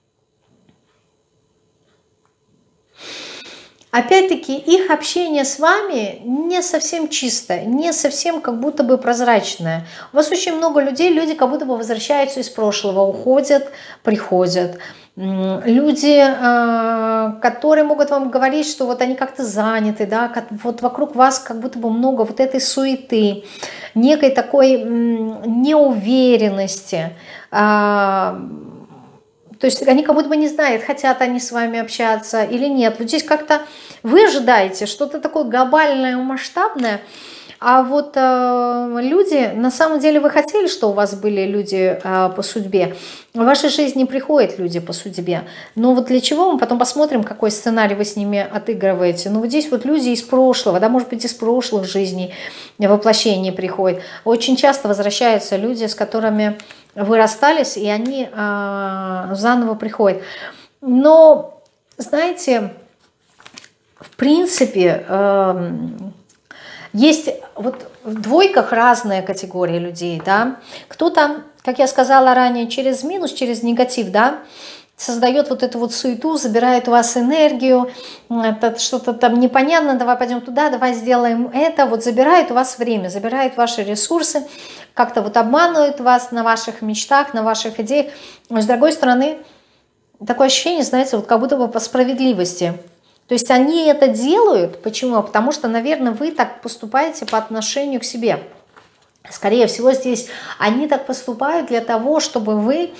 Опять-таки, их общение с вами не совсем чистое, не совсем как будто бы прозрачное. У вас очень много людей, люди как будто бы возвращаются из прошлого, уходят, приходят. Люди, которые могут вам говорить, что вот они как-то заняты, да, вот вокруг вас как будто бы много вот этой суеты, некой такой неуверенности. То есть они как будто бы не знают, хотят они с вами общаться или нет. Вот здесь как-то вы ожидаете что-то такое глобальное, масштабное, а вот э, люди, на самом деле вы хотели, что у вас были люди э, по судьбе. В вашей жизни приходят люди по судьбе. Но вот для чего мы потом посмотрим, какой сценарий вы с ними отыгрываете. Ну вот здесь вот люди из прошлого, да, может быть, из прошлых жизней воплощение приходит. Очень часто возвращаются люди, с которыми вы расстались, и они э, заново приходят. Но, знаете, в принципе, э, есть вот в двойках разные категории людей, да. Кто-то, как я сказала ранее, через минус, через негатив, да, создает вот эту вот суету, забирает у вас энергию, это что-то там непонятно, давай пойдем туда, давай сделаем это, вот забирает у вас время, забирает ваши ресурсы, как-то вот обманывает вас на ваших мечтах, на ваших идеях. Но с другой стороны, такое ощущение, знаете, вот как будто бы по справедливости. То есть они это делают, почему? Потому что, наверное, вы так поступаете по отношению к себе. Скорее всего, здесь они так поступают для того, чтобы вы,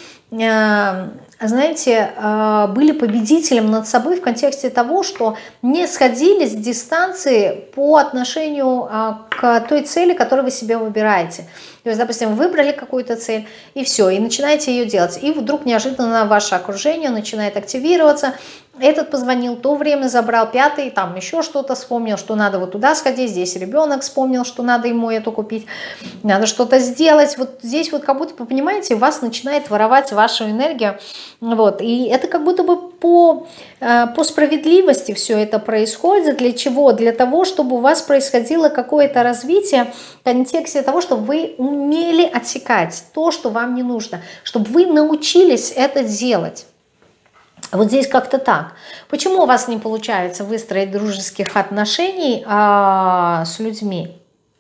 знаете, были победителем над собой в контексте того, что не сходили с дистанции по отношению к той цели, которую вы себе выбираете. То есть, допустим, выбрали какую-то цель, и все, и начинаете ее делать. И вдруг неожиданно ваше окружение начинает активироваться. Этот позвонил, то время забрал, пятый, там еще что-то вспомнил, что надо вот туда сходить, здесь ребенок вспомнил, что надо ему это купить, надо что-то сделать. Вот здесь вот как будто, вы понимаете, вас начинает воровать вашу энергию. Вот. И это как будто бы по, по справедливости все это происходит. Для чего? Для того, чтобы у вас происходило какое-то развитие в контексте того, чтобы вы умели отсекать то, что вам не нужно, чтобы вы научились это делать. Вот здесь как-то так. Почему у вас не получается выстроить дружеских отношений а, с людьми?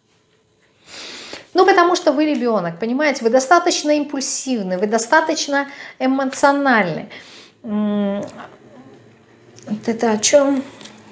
Ну, потому что вы ребенок, понимаете, вы достаточно импульсивны, вы достаточно эмоциональны. Вот это о чем?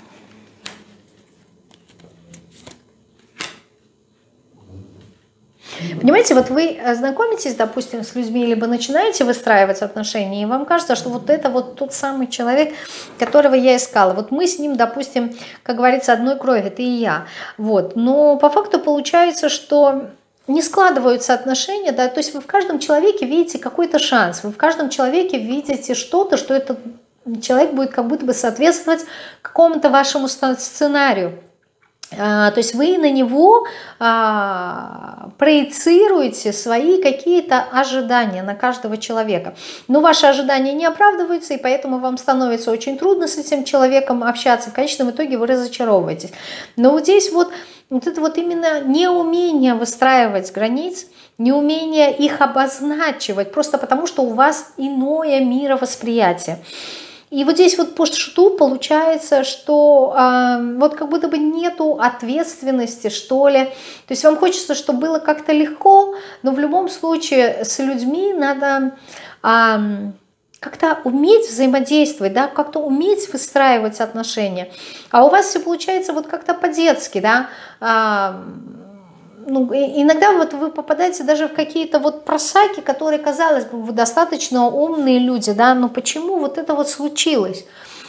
Понимаете, вот вы знакомитесь, допустим, с людьми, либо начинаете выстраивать отношения, и вам кажется, что вот это вот тот самый человек, которого я искала. Вот мы с ним, допустим, как говорится, одной крови, ты и я. Вот. Но по факту получается, что не складываются отношения, да, то есть вы в каждом человеке видите какой-то шанс, вы в каждом человеке видите что-то, что этот человек будет как будто бы соответствовать какому-то вашему сценарию. А, то есть вы на него а, проецируете свои какие-то ожидания на каждого человека. Но ваши ожидания не оправдываются, и поэтому вам становится очень трудно с этим человеком общаться. В конечном итоге вы разочаровываетесь. Но вот здесь вот, вот это вот именно неумение выстраивать границ, неумение их обозначивать, просто потому что у вас иное мировосприятие. И вот здесь вот по шуту получается, что э, вот как будто бы нету ответственности, что ли. То есть вам хочется, чтобы было как-то легко, но в любом случае с людьми надо э, как-то уметь взаимодействовать, да, как-то уметь выстраивать отношения. А у вас все получается вот как-то по-детски, да. Э, Ну, иногда вот вы попадаете даже в какие-то вот просаки, которые, казалось бы, вы достаточно умные люди, да, но почему вот это вот случилось?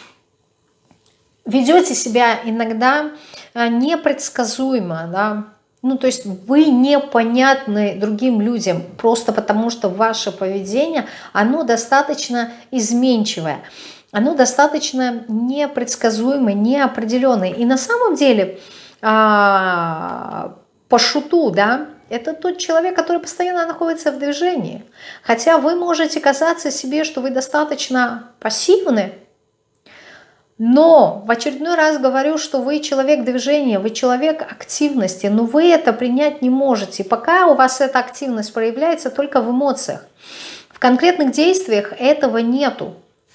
Ведете себя иногда непредсказуемо, да, ну, то есть вы непонятны другим людям, просто потому что ваше поведение, оно достаточно изменчивое, оно достаточно непредсказуемое, неопределенное. И на самом деле по шуту, да, это тот человек, который постоянно находится в движении. Хотя вы можете казаться себе, что вы достаточно пассивны, но в очередной раз говорю, что вы человек движения, вы человек активности, но вы это принять не можете. Пока у вас эта активность проявляется только в эмоциях. В конкретных действиях этого нету.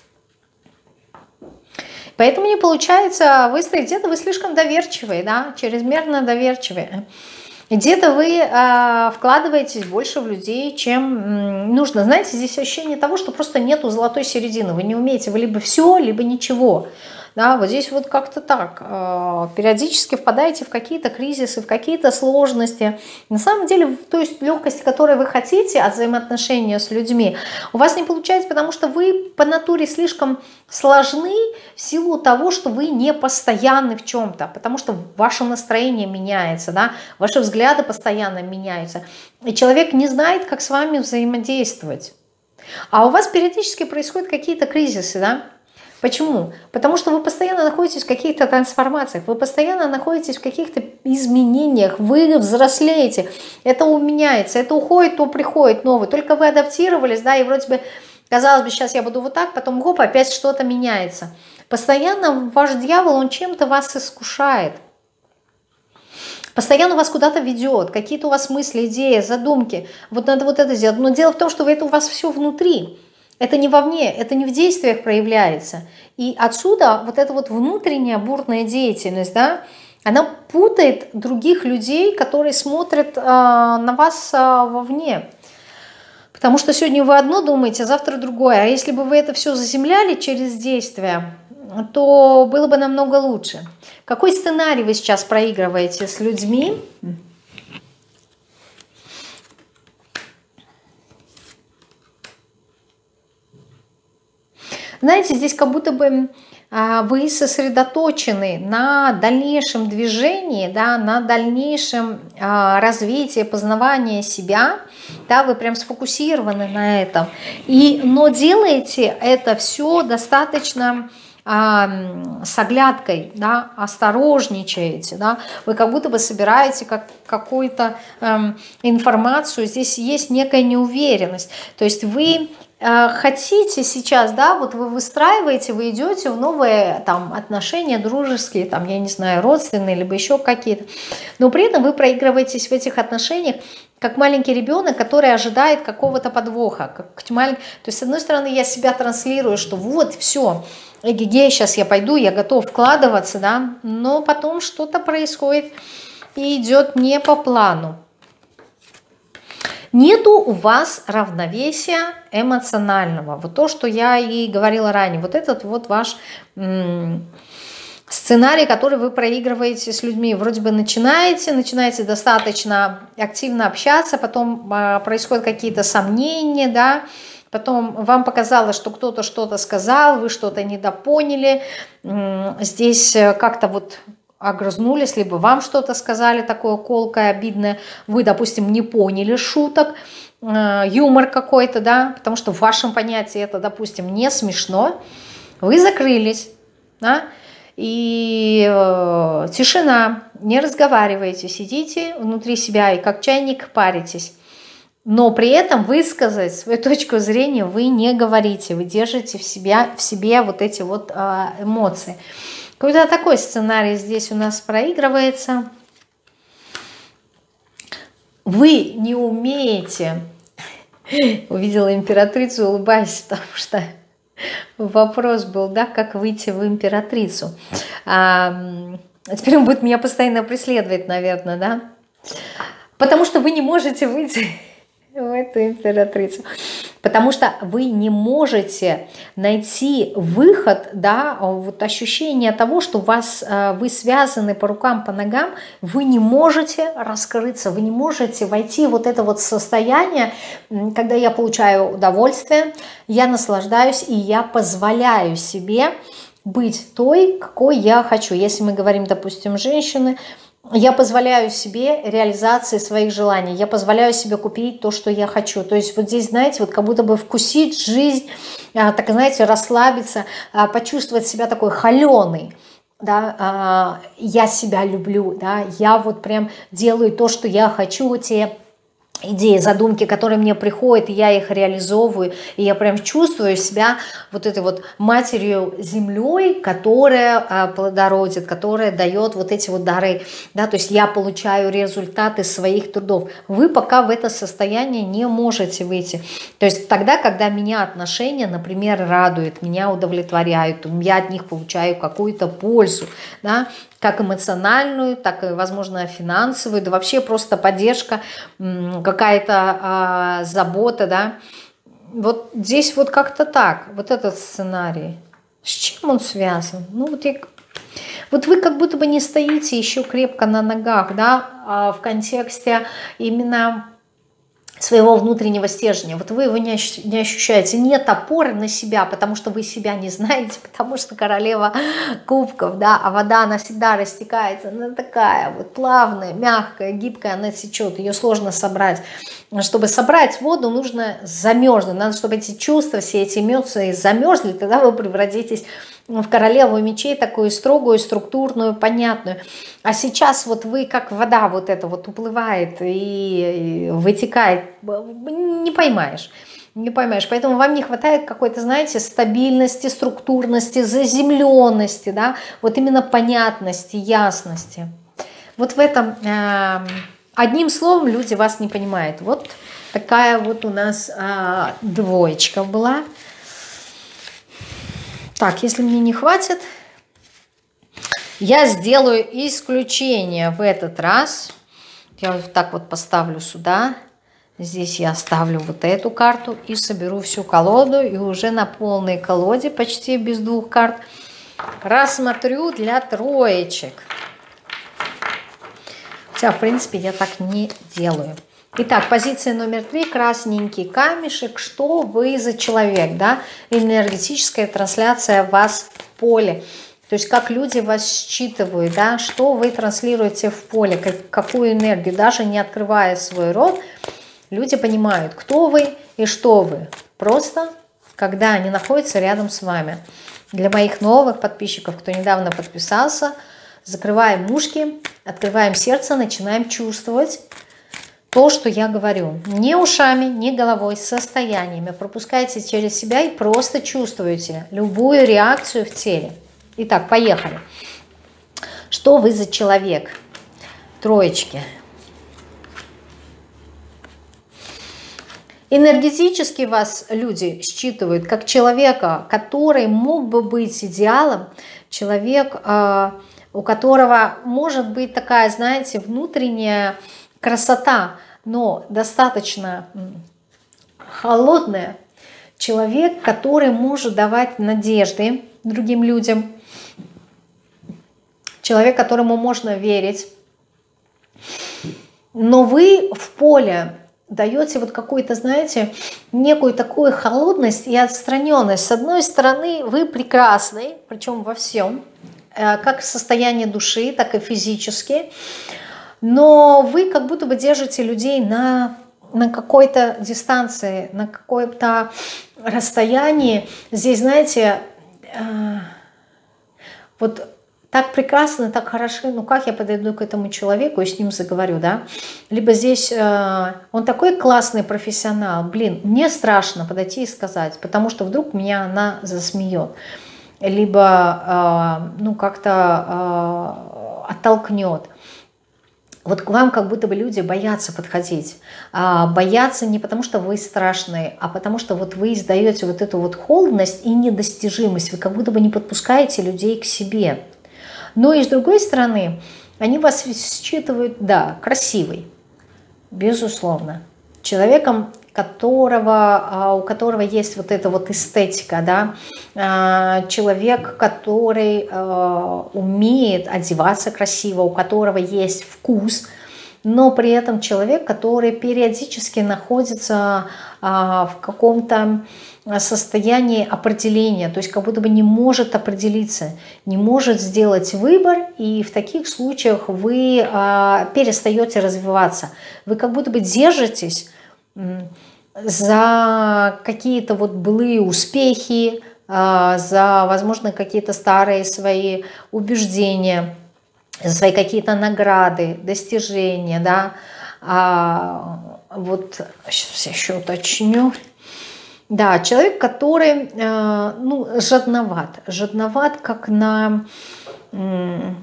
Поэтому не получается выстроить, где-то вы слишком доверчивые, да, чрезмерно доверчивые. Где-то вы э, вкладываетесь больше в людей, чем м, нужно. Знаете, здесь ощущение того, что просто нету золотой середины. Вы не умеете, вы либо все, либо ничего. Да, вот здесь вот как-то так. Э, периодически впадаете в какие-то кризисы, в какие-то сложности. На самом деле, то есть легкость, которую вы хотите от взаимоотношения с людьми, у вас не получается, потому что вы по натуре слишком сложны в силу того, что вы не постоянны в чем-то, потому что ваше настроение меняется, да, ваши взгляды постоянно меняются, и человек не знает, как с вами взаимодействовать. А у вас периодически происходят какие-то кризисы, да? Почему? Потому что вы постоянно находитесь в каких-то трансформациях, вы постоянно находитесь в каких-то изменениях, вы взрослеете, это уменяется, это уходит, то приходит новый, только вы адаптировались, да, и вроде бы казалось бы, сейчас я буду вот так, потом гоп, опять что-то меняется. Постоянно ваш дьявол, он чем-то вас искушает. Постоянно вас куда-то ведет, какие-то у вас мысли, идеи, задумки. Вот надо вот это сделать. Но дело в том, что это у вас все внутри. Это не вовне, это не в действиях проявляется. И отсюда вот эта вот внутренняя бурная деятельность, да, она путает других людей, которые смотрят э, на вас э, вовне. Потому что сегодня вы одно думаете, а завтра другое. А если бы вы это все заземляли через действия, то было бы намного лучше. Какой сценарий вы сейчас проигрываете с людьми? Знаете, здесь как будто бы вы сосредоточены на дальнейшем движении, да, на дальнейшем развитии, познавании себя, да, вы прям сфокусированы на этом, и, но делаете это все достаточно с оглядкой, да, осторожничаете, да, вы как будто бы собираете как, какую-то эм, информацию, здесь есть некая неуверенность, то есть вы э, хотите сейчас, да, вот вы выстраиваете, вы идете в новые там отношения дружеские, там, я не знаю, родственные, либо еще какие-то, но при этом вы проигрываетесь в этих отношениях, как маленький ребенок, который ожидает какого-то подвоха. Как малень... То есть, с одной стороны, я себя транслирую, что вот, все, эгегей, сейчас я пойду, я готов вкладываться, да, но потом что-то происходит и идет не по плану. Нету у вас равновесия эмоционального. Вот то, что я и говорила ранее. Вот этот вот ваш... сценарий, который вы проигрываете с людьми. Вроде бы начинаете, начинаете достаточно активно общаться, потом э, происходят какие-то сомнения, да, потом вам показалось, что кто-то что-то сказал, вы что-то недопоняли, э, здесь как-то вот огрызнулись, либо вам что-то сказали такое колкое, обидное, вы, допустим, не поняли шуток, э, юмор какой-то, да, потому что в вашем понятии это, допустим, не смешно, вы закрылись, да, и э, тишина, не разговариваете, сидите внутри себя и как чайник паритесь. Но при этом высказать свою точку зрения вы не говорите, вы держите в, себя, в себе вот эти вот э, эмоции. Какой-то такой сценарий здесь у нас проигрывается. Вы не умеете, увидела императрицу, улыбаюсь, потому что вопрос был, да, как выйти в императрицу. А, а теперь он будет меня постоянно преследовать, наверное, да? Потому что вы не можете выйти в эту императрицу. Потому что вы не можете найти выход, да, вот ощущение того, что вас, вы связаны по рукам, по ногам, вы не можете раскрыться, вы не можете войти в вот это вот состояние, когда я получаю удовольствие, я наслаждаюсь и я позволяю себе быть той, какой я хочу. Если мы говорим, допустим, женщины, я позволяю себе реализации своих желаний, я позволяю себе купить то, что я хочу. То есть вот здесь, знаете, вот как будто бы вкусить жизнь, так, знаете, расслабиться, почувствовать себя такой холеной. Да, я себя люблю, да, я вот прям делаю то, что я хочу, те идеи, задумки, которые мне приходят, я их реализовываю, и я прям чувствую себя вот этой вот матерью землей, которая а, плодородит, которая дает вот эти вот дары, да, то есть я получаю результаты своих трудов. Вы пока в это состояние не можете выйти. То есть тогда, когда меня отношения, например, радуют, меня удовлетворяют, я от них получаю какую-то пользу, да, как эмоциональную, так и, возможно, финансовую, да вообще просто поддержка, какая-то а, забота, да. Вот здесь вот как-то так, вот этот сценарий. С чем он связан? Ну вот, я, вот вы как будто бы не стоите еще крепко на ногах, да, а в контексте именно своего внутреннего стержня. Вот вы его не ощущаете, нет опоры на себя, потому что вы себя не знаете, потому что королева кубков, да, а вода, она всегда растекается, она такая вот плавная, мягкая, гибкая, она течет, ее сложно собрать. Чтобы собрать воду, нужно замерзнуть, надо, чтобы эти чувства, все эти эмоции замерзли, тогда вы превратитесь в королеву мечей, такую строгую, структурную, понятную. А сейчас вот вы, как вода вот эта вот уплывает и вытекает, не поймаешь, не поймаешь. Поэтому вам не хватает какой-то, знаете, стабильности, структурности, заземленности, да, вот именно понятности, ясности. Вот в этом, э, одним словом, люди вас не понимают. Вот такая вот у нас э, двоечка была. Так, если мне не хватит, я сделаю исключение в этот раз. Я вот так вот поставлю сюда. Здесь я оставлю вот эту карту и соберу всю колоду. И уже на полной колоде, почти без двух карт, рассмотрю для троечек. Хотя, в принципе, я так не делаю. Итак, позиция номер три, красненький камешек. Что вы за человек, да? Энергетическая трансляция вас в поле. То есть как люди вас считывают, да? Что вы транслируете в поле, как, какую энергию. Даже не открывая свой рот, люди понимают, кто вы и что вы. Просто, когда они находятся рядом с вами. Для моих новых подписчиков, кто недавно подписался, закрываем ушки, открываем сердце, начинаем чувствовать то, что я говорю. Не ушами, не головой, состояниями. Пропускайте через себя и просто чувствуете любую реакцию в теле. Итак, поехали. Что вы за человек? Троечки. Энергетически вас люди считывают как человека, который мог бы быть идеалом. Человек, у которого может быть такая, знаете, внутренняя красота, но достаточно холодная. Человек, который может давать надежды другим людям. Человек, которому можно верить. Но вы в поле даете вот какую-то, знаете, некую такую холодность и отстраненность. С одной стороны, вы прекрасный, причем во всем. как состояние души, так и физически. Но вы как будто бы держите людей на, на какой-то дистанции, на каком-то расстоянии. Здесь, знаете, вот так прекрасно, так хорошо, ну как я подойду к этому человеку и с ним заговорю, да? Либо здесь э, он такой классный профессионал, блин, мне страшно подойти и сказать, потому что вдруг меня она засмеет, либо э, ну как-то э, оттолкнет. Вот к вам как будто бы люди боятся подходить. А, боятся не потому, что вы страшные, а потому что вот вы издаете вот эту вот холодность и недостижимость. Вы как будто бы не подпускаете людей к себе. Но и с другой стороны, они вас считывают, да, красивый, безусловно. Человеком, которого, у которого есть вот эта вот эстетика, да, человек, который умеет одеваться красиво, у которого есть вкус, но при этом человек, который периодически находится в каком-то состоянии определения, то есть как будто бы не может определиться, не может сделать выбор, и в таких случаях вы перестаете развиваться. Вы как будто бы держитесь за какие-то вот былые успехи, за, возможно, какие-то старые свои убеждения, за свои какие-то награды, достижения, да. А, вот сейчас я еще уточню. Да, человек, который, ну, жадноват, жадноват как на, на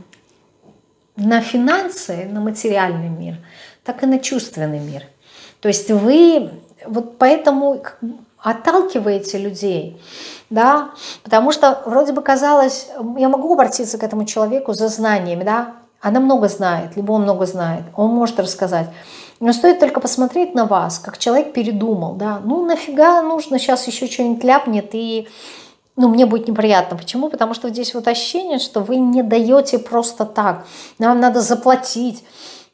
финансы, на материальный мир, так и на чувственный мир. То есть вы вот поэтому отталкиваете людей, да, потому что вроде бы казалось, я могу обратиться к этому человеку за знаниями, да, она много знает, либо он много знает, он может рассказать. Но стоит только посмотреть на вас, как человек передумал, да, ну нафига нужно сейчас еще что-нибудь ляпнет, и ну, мне будет неприятно. Почему? Потому что здесь вот ощущение, что вы не даете просто так, вам надо заплатить,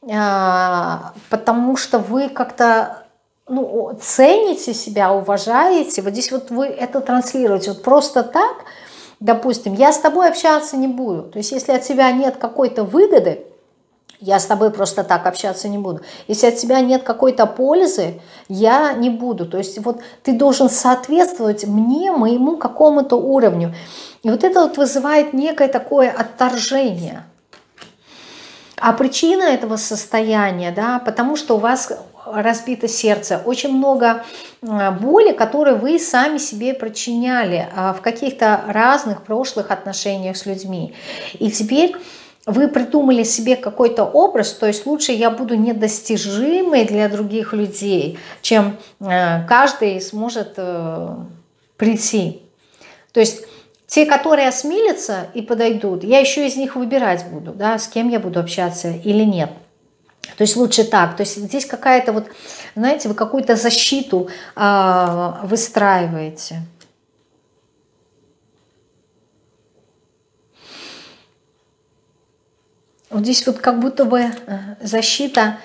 потому что вы как-то, ну, цените себя, уважаете, вот здесь вот вы это транслируете, вот просто так, допустим, я с тобой общаться не буду, то есть если от тебя нет какой-то выгоды, я с тобой просто так общаться не буду. Если от тебя нет какой-то пользы, я не буду. То есть вот ты должен соответствовать мне, моему какому-то уровню. И вот это вот вызывает некое такое отторжение. А причина этого состояния, да, потому что у вас разбито сердце, очень много боли, которую вы сами себе причиняли в каких-то разных прошлых отношениях с людьми. И теперь вы придумали себе какой-то образ, то есть лучше я буду недостижимой для других людей, чем каждый сможет прийти. То есть те, которые осмелятся и подойдут, я еще из них выбирать буду, да, с кем я буду общаться или нет. То есть лучше так. То есть здесь какая-то вот, знаете, вы какую-то защиту э, выстраиваете. Вот здесь вот как будто бы защита,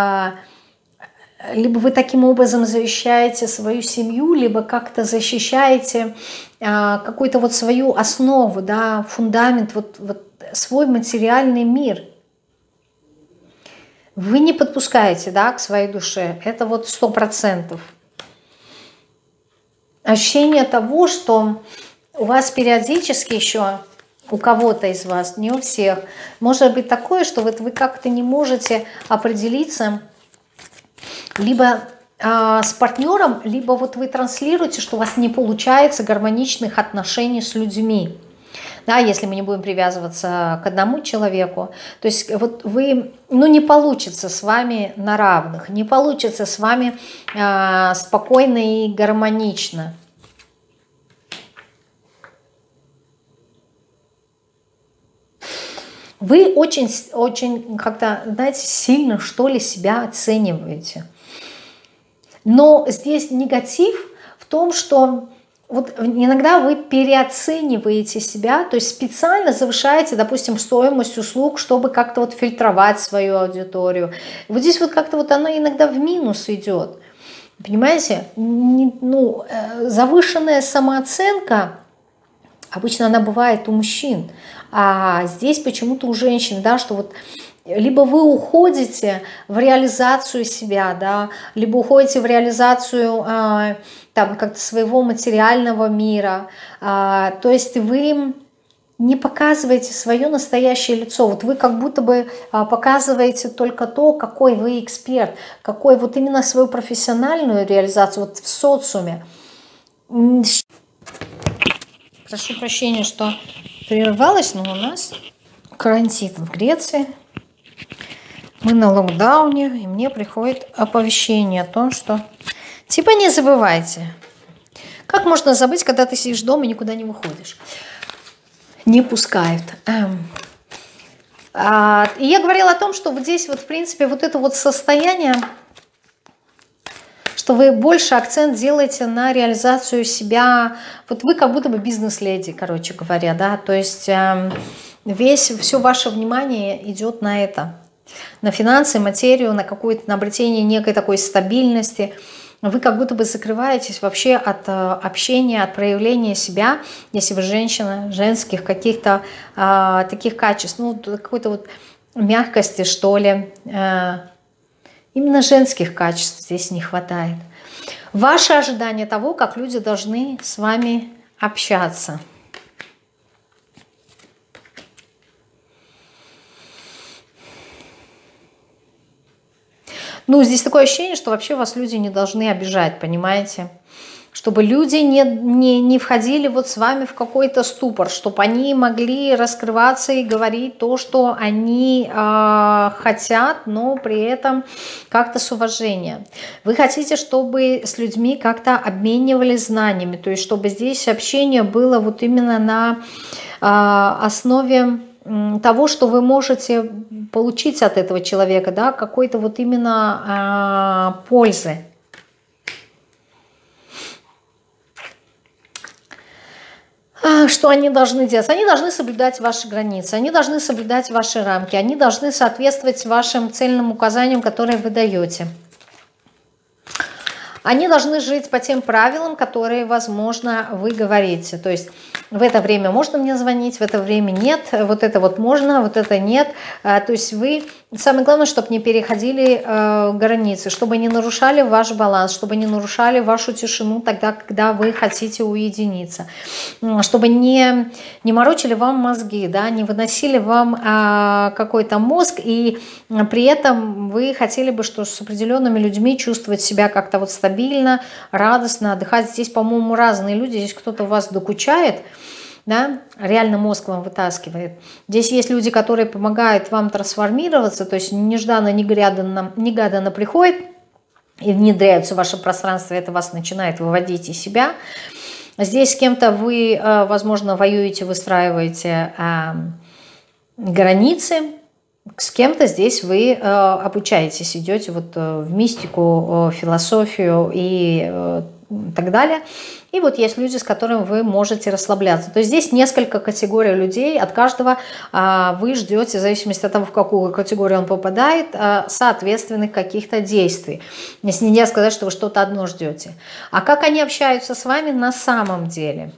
либо вы таким образом защищаете свою семью, либо как-то защищаете какую-то вот свою основу, да, фундамент, вот, вот свой материальный мир. Вы не подпускаете, да, к своей душе, это вот сто процентов. Ощущение того, что у вас периодически еще... У кого-то из вас, не у всех. Может быть такое, что вот вы как-то не можете определиться либо э, с партнером, либо вот вы транслируете, что у вас не получается гармоничных отношений с людьми. Да, если мы не будем привязываться к одному человеку. То есть вот вы, ну не получится с вами на равных, не получится с вами э, спокойно и гармонично. Вы очень, очень как-то, знаете, сильно, что ли, себя оцениваете. Но здесь негатив в том, что вот иногда вы переоцениваете себя, то есть специально завышаете, допустим, стоимость услуг, чтобы как-то вот фильтровать свою аудиторию. Вот здесь вот как-то вот оно иногда в минус идет. Понимаете? Ну, завышенная самооценка Обычно она бывает у мужчин, а здесь почему-то у женщин, да, что вот либо вы уходите в реализацию себя, да, либо уходите в реализацию а, там как-то своего материального мира, а, то есть вы не показываете свое настоящее лицо, вот вы как будто бы а, показываете только то, какой вы эксперт, какой вот именно свою профессиональную реализацию вот в социуме. Прошу прощения, что прервалась, но у нас карантин в Греции. Мы на локдауне, и мне приходит оповещение о том, что типа не забывайте. Как можно забыть, когда ты сидишь дома и никуда не выходишь? Не пускают. И я говорила о том, что вот здесь вот в принципе вот это вот состояние, что вы больше акцент делаете на реализацию себя. Вот вы как будто бы бизнес-леди, короче говоря, да, то есть весь, все ваше внимание идет на это. На финансы, материю, на какое-то, на обретение некой такой стабильности. Вы как будто бы закрываетесь вообще от общения, от проявления себя, если вы женщина, женских каких-то а, таких качеств, ну, какой-то вот мягкости, что ли. А, именно женских качеств здесь не хватает. Ваше ожидание того, как люди должны с вами общаться. Ну, здесь такое ощущение, что вообще вас люди не должны обижать, понимаете? Чтобы люди не, не, не входили вот с вами в какой-то ступор, чтобы они могли раскрываться и говорить то, что они э, хотят, но при этом как-то с уважением. Вы хотите, чтобы с людьми как-то обменивались знаниями, то есть чтобы здесь общение было вот именно на э, основе того, что вы можете получить от этого человека, да, какой-то вот именно э, пользы. Что они должны делать? Они должны соблюдать ваши границы, они должны соблюдать ваши рамки, они должны соответствовать вашим цельным указаниям, которые вы даете. Они должны жить по тем правилам, которые, возможно, вы говорите. То есть в это время можно мне звонить, в это время нет, вот это вот можно, вот это нет. То есть вы, самое главное, чтобы не переходили границы, чтобы не нарушали ваш баланс, чтобы не нарушали вашу тишину тогда, когда вы хотите уединиться, чтобы не, не морочили вам мозги, да, не выносили вам какой-то мозг, и при этом вы хотели бы, что с определенными людьми чувствовать себя как-то вот стабильно, радостно, отдыхать. Здесь, по-моему, разные люди, здесь кто-то вас докучает, да, реально мозг вам вытаскивает. Здесь есть люди, которые помогают вам трансформироваться, то есть нежданно-негаданно негаданно приходят и внедряются в ваше пространство, это вас начинает выводить из себя. Здесь с кем-то вы, возможно, воюете, выстраиваете границы, с кем-то здесь вы обучаетесь, идете вот в мистику, философию и так далее. И вот есть люди, с которыми вы можете расслабляться. То есть здесь несколько категорий людей, от каждого а, вы ждете, в зависимости от того, в какую категорию он попадает, а, соответственных каких-то действий. Если нельзя сказать, что вы что-то одно ждете. А как они общаются с вами на самом деле?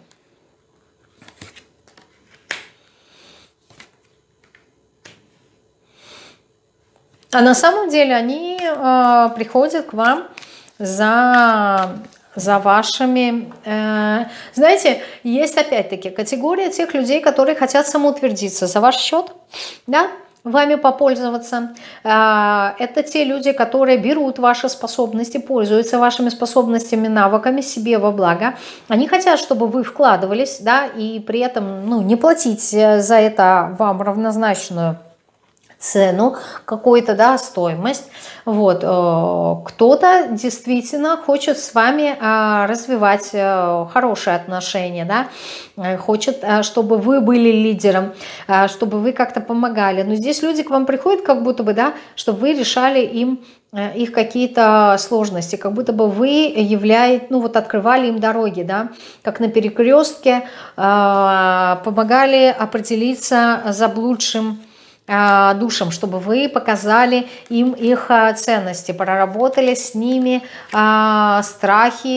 А на самом деле они а, приходят к вам за... за вашими... Э, знаете, есть опять-таки категория тех людей, которые хотят самоутвердиться за ваш счет, да, вами попользоваться. Э, это те люди, которые берут ваши способности, пользуются вашими способностями, навыками себе во благо. Они хотят, чтобы вы вкладывались, да, и при этом, ну, не платить за это вам равнозначную цену, какую-то, да, стоимость. Вот. Кто-то действительно хочет с вами развивать хорошие отношения, да, хочет, чтобы вы были лидером, чтобы вы как-то помогали. Но здесь люди к вам приходят, как будто бы, да, чтобы вы решали им их какие-то сложности, как будто бы вы являетесь, ну вот открывали им дороги, да, как на перекрестке, помогали определиться заблудшим душам, чтобы вы показали им их ценности, проработали с ними страхи,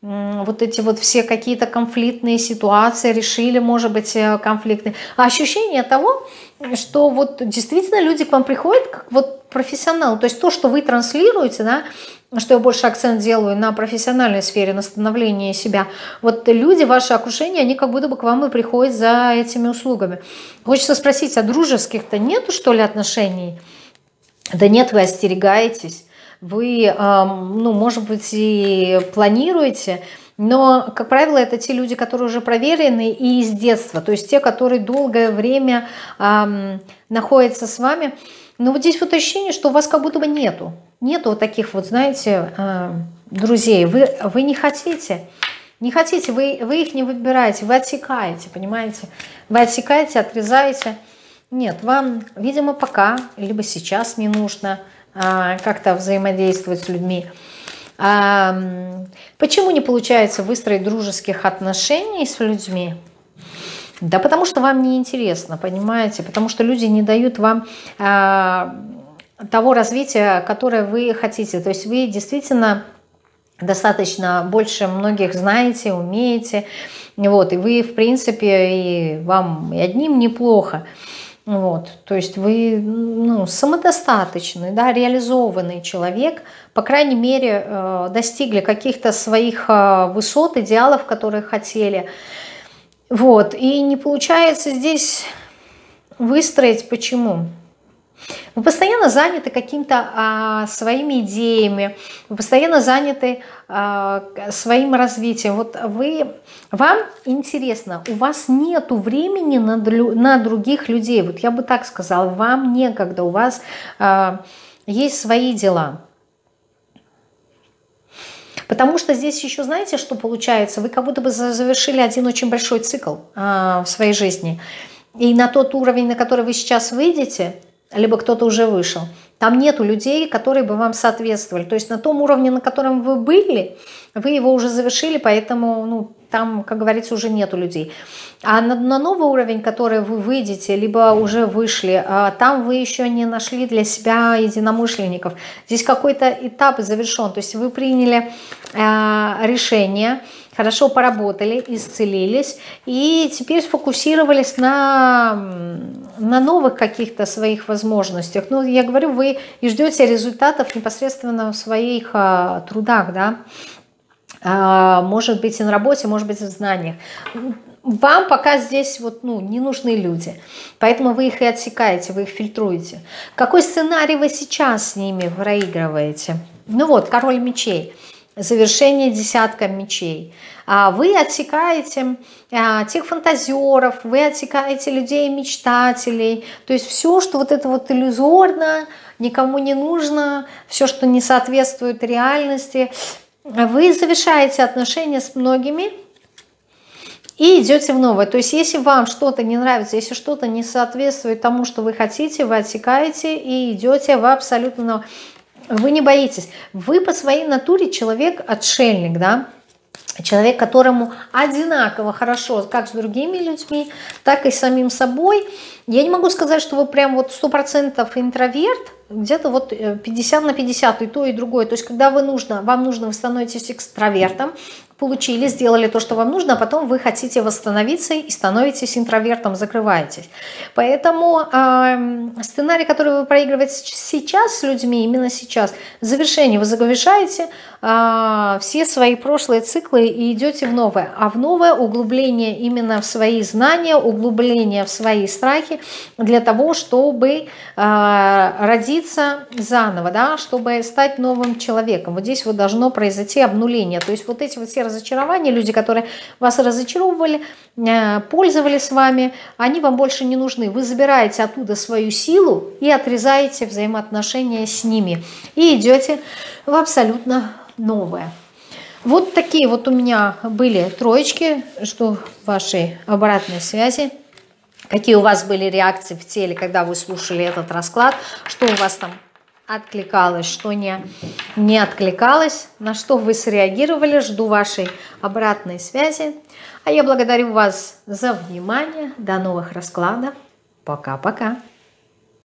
вот эти вот все какие-то конфликтные ситуации, решили, может быть, конфликты. А ощущение того, что вот действительно люди к вам приходят как вот профессионал. То есть то, что вы транслируете, да, что я больше акцент делаю на профессиональной сфере, на становлении себя. Вот люди, ваше окружение, они как будто бы к вам и приходят за этими услугами. Хочется спросить, а дружеских-то нету, что ли, отношений? Да нет, вы остерегаетесь. Вы, ну, может быть, и планируете, но, как правило, это те люди, которые уже проверены и из детства, то есть те, которые долгое время эм, находятся с вами. Но вот здесь вот ощущение, что у вас как будто бы нету. Нету вот таких вот, знаете, э, друзей. Вы, вы не хотите. Не хотите, вы, вы их не выбираете, вы отсекаете, понимаете? Вы отсекаете, отрезаете. Нет, вам, видимо, пока, либо сейчас не нужно а, как-то взаимодействовать с людьми. А, почему не получается выстроить дружеских отношений с людьми? Да потому что вам не интересно, понимаете? Потому что люди не дают вам а, того развития, которое вы хотите. То есть вы действительно достаточно больше многих знаете, умеете. Вот, и вы, в принципе, и вам и одним неплохо. Вот, то есть вы, ну, самодостаточный, да, реализованный человек, по крайней мере, достигли каких-то своих высот, идеалов, которые хотели. Вот, и не получается здесь выстроить. Почему? Вы постоянно заняты какими-то а, своими идеями, вы постоянно заняты а, своим развитием. Вот вы, вам интересно, у вас нету времени на, на других людей. Вот я бы так сказала, вам некогда, у вас а, есть свои дела. Потому что здесь еще, знаете, что получается? Вы как будто бы завершили один очень большой цикл а, в своей жизни. И на тот уровень, на который вы сейчас выйдете, либо кто-то уже вышел, там нету людей, которые бы вам соответствовали. То есть на том уровне, на котором вы были, вы его уже завершили, поэтому, ну, там, как говорится, уже нету людей. А на, на новый уровень, который вы выйдете, либо уже вышли, там вы еще не нашли для себя единомышленников. Здесь какой-то этап завершен. То есть вы приняли э, решение, хорошо поработали, исцелились и теперь сфокусировались на, на новых каких-то своих возможностях. Ну, я говорю, вы и ждете результатов непосредственно в своих а, трудах, да, а, может быть и на работе, может быть и в знаниях. Вам пока здесь вот, ну, не нужны люди, поэтому вы их и отсекаете, вы их фильтруете. Какой сценарий вы сейчас с ними проигрываете? Ну вот, король мечей. Завершение десятка мечей. Вы отсекаете тех фантазеров, вы отсекаете людей-мечтателей. То есть все, что вот это вот иллюзорно, никому не нужно, все, что не соответствует реальности. Вы завершаете отношения с многими и идете в новое. То есть если вам что-то не нравится, если что-то не соответствует тому, что вы хотите, вы отсекаете и идете в абсолютно новое. Вы не боитесь. Вы по своей натуре человек-отшельник, да? Человек, которому одинаково хорошо как с другими людьми, так и с самим собой. Я не могу сказать, что вы прям вот сто процентов интроверт, где-то вот пятьдесят на пятьдесят, и то, и другое. То есть когда вы нужно, вам нужно, вы становитесь экстравертом, получили, сделали то, что вам нужно, а потом вы хотите восстановиться и становитесь интровертом, закрываетесь. Поэтому э, сценарий, который вы проигрываете сейчас с людьми, именно сейчас, в завершении вы завершаете э, все свои прошлые циклы и идете в новое. А в новое углубление именно в свои знания, углубление в свои страхи для того, чтобы э, родиться заново, да, чтобы стать новым человеком. Вот здесь вот должно произойти обнуление. То есть вот эти вот все разочарования, люди, которые вас разочаровывали, пользовались вами, они вам больше не нужны. Вы забираете оттуда свою силу и отрезаете взаимоотношения с ними. И идете в абсолютно новое. Вот такие вот у меня были троечки. Жду вашей обратной связи. Какие у вас были реакции в теле, когда вы слушали этот расклад? Что у вас там откликалось, что не, не откликалось, на что вы среагировали. Жду вашей обратной связи. А я благодарю вас за внимание. До новых раскладов. Пока-пока.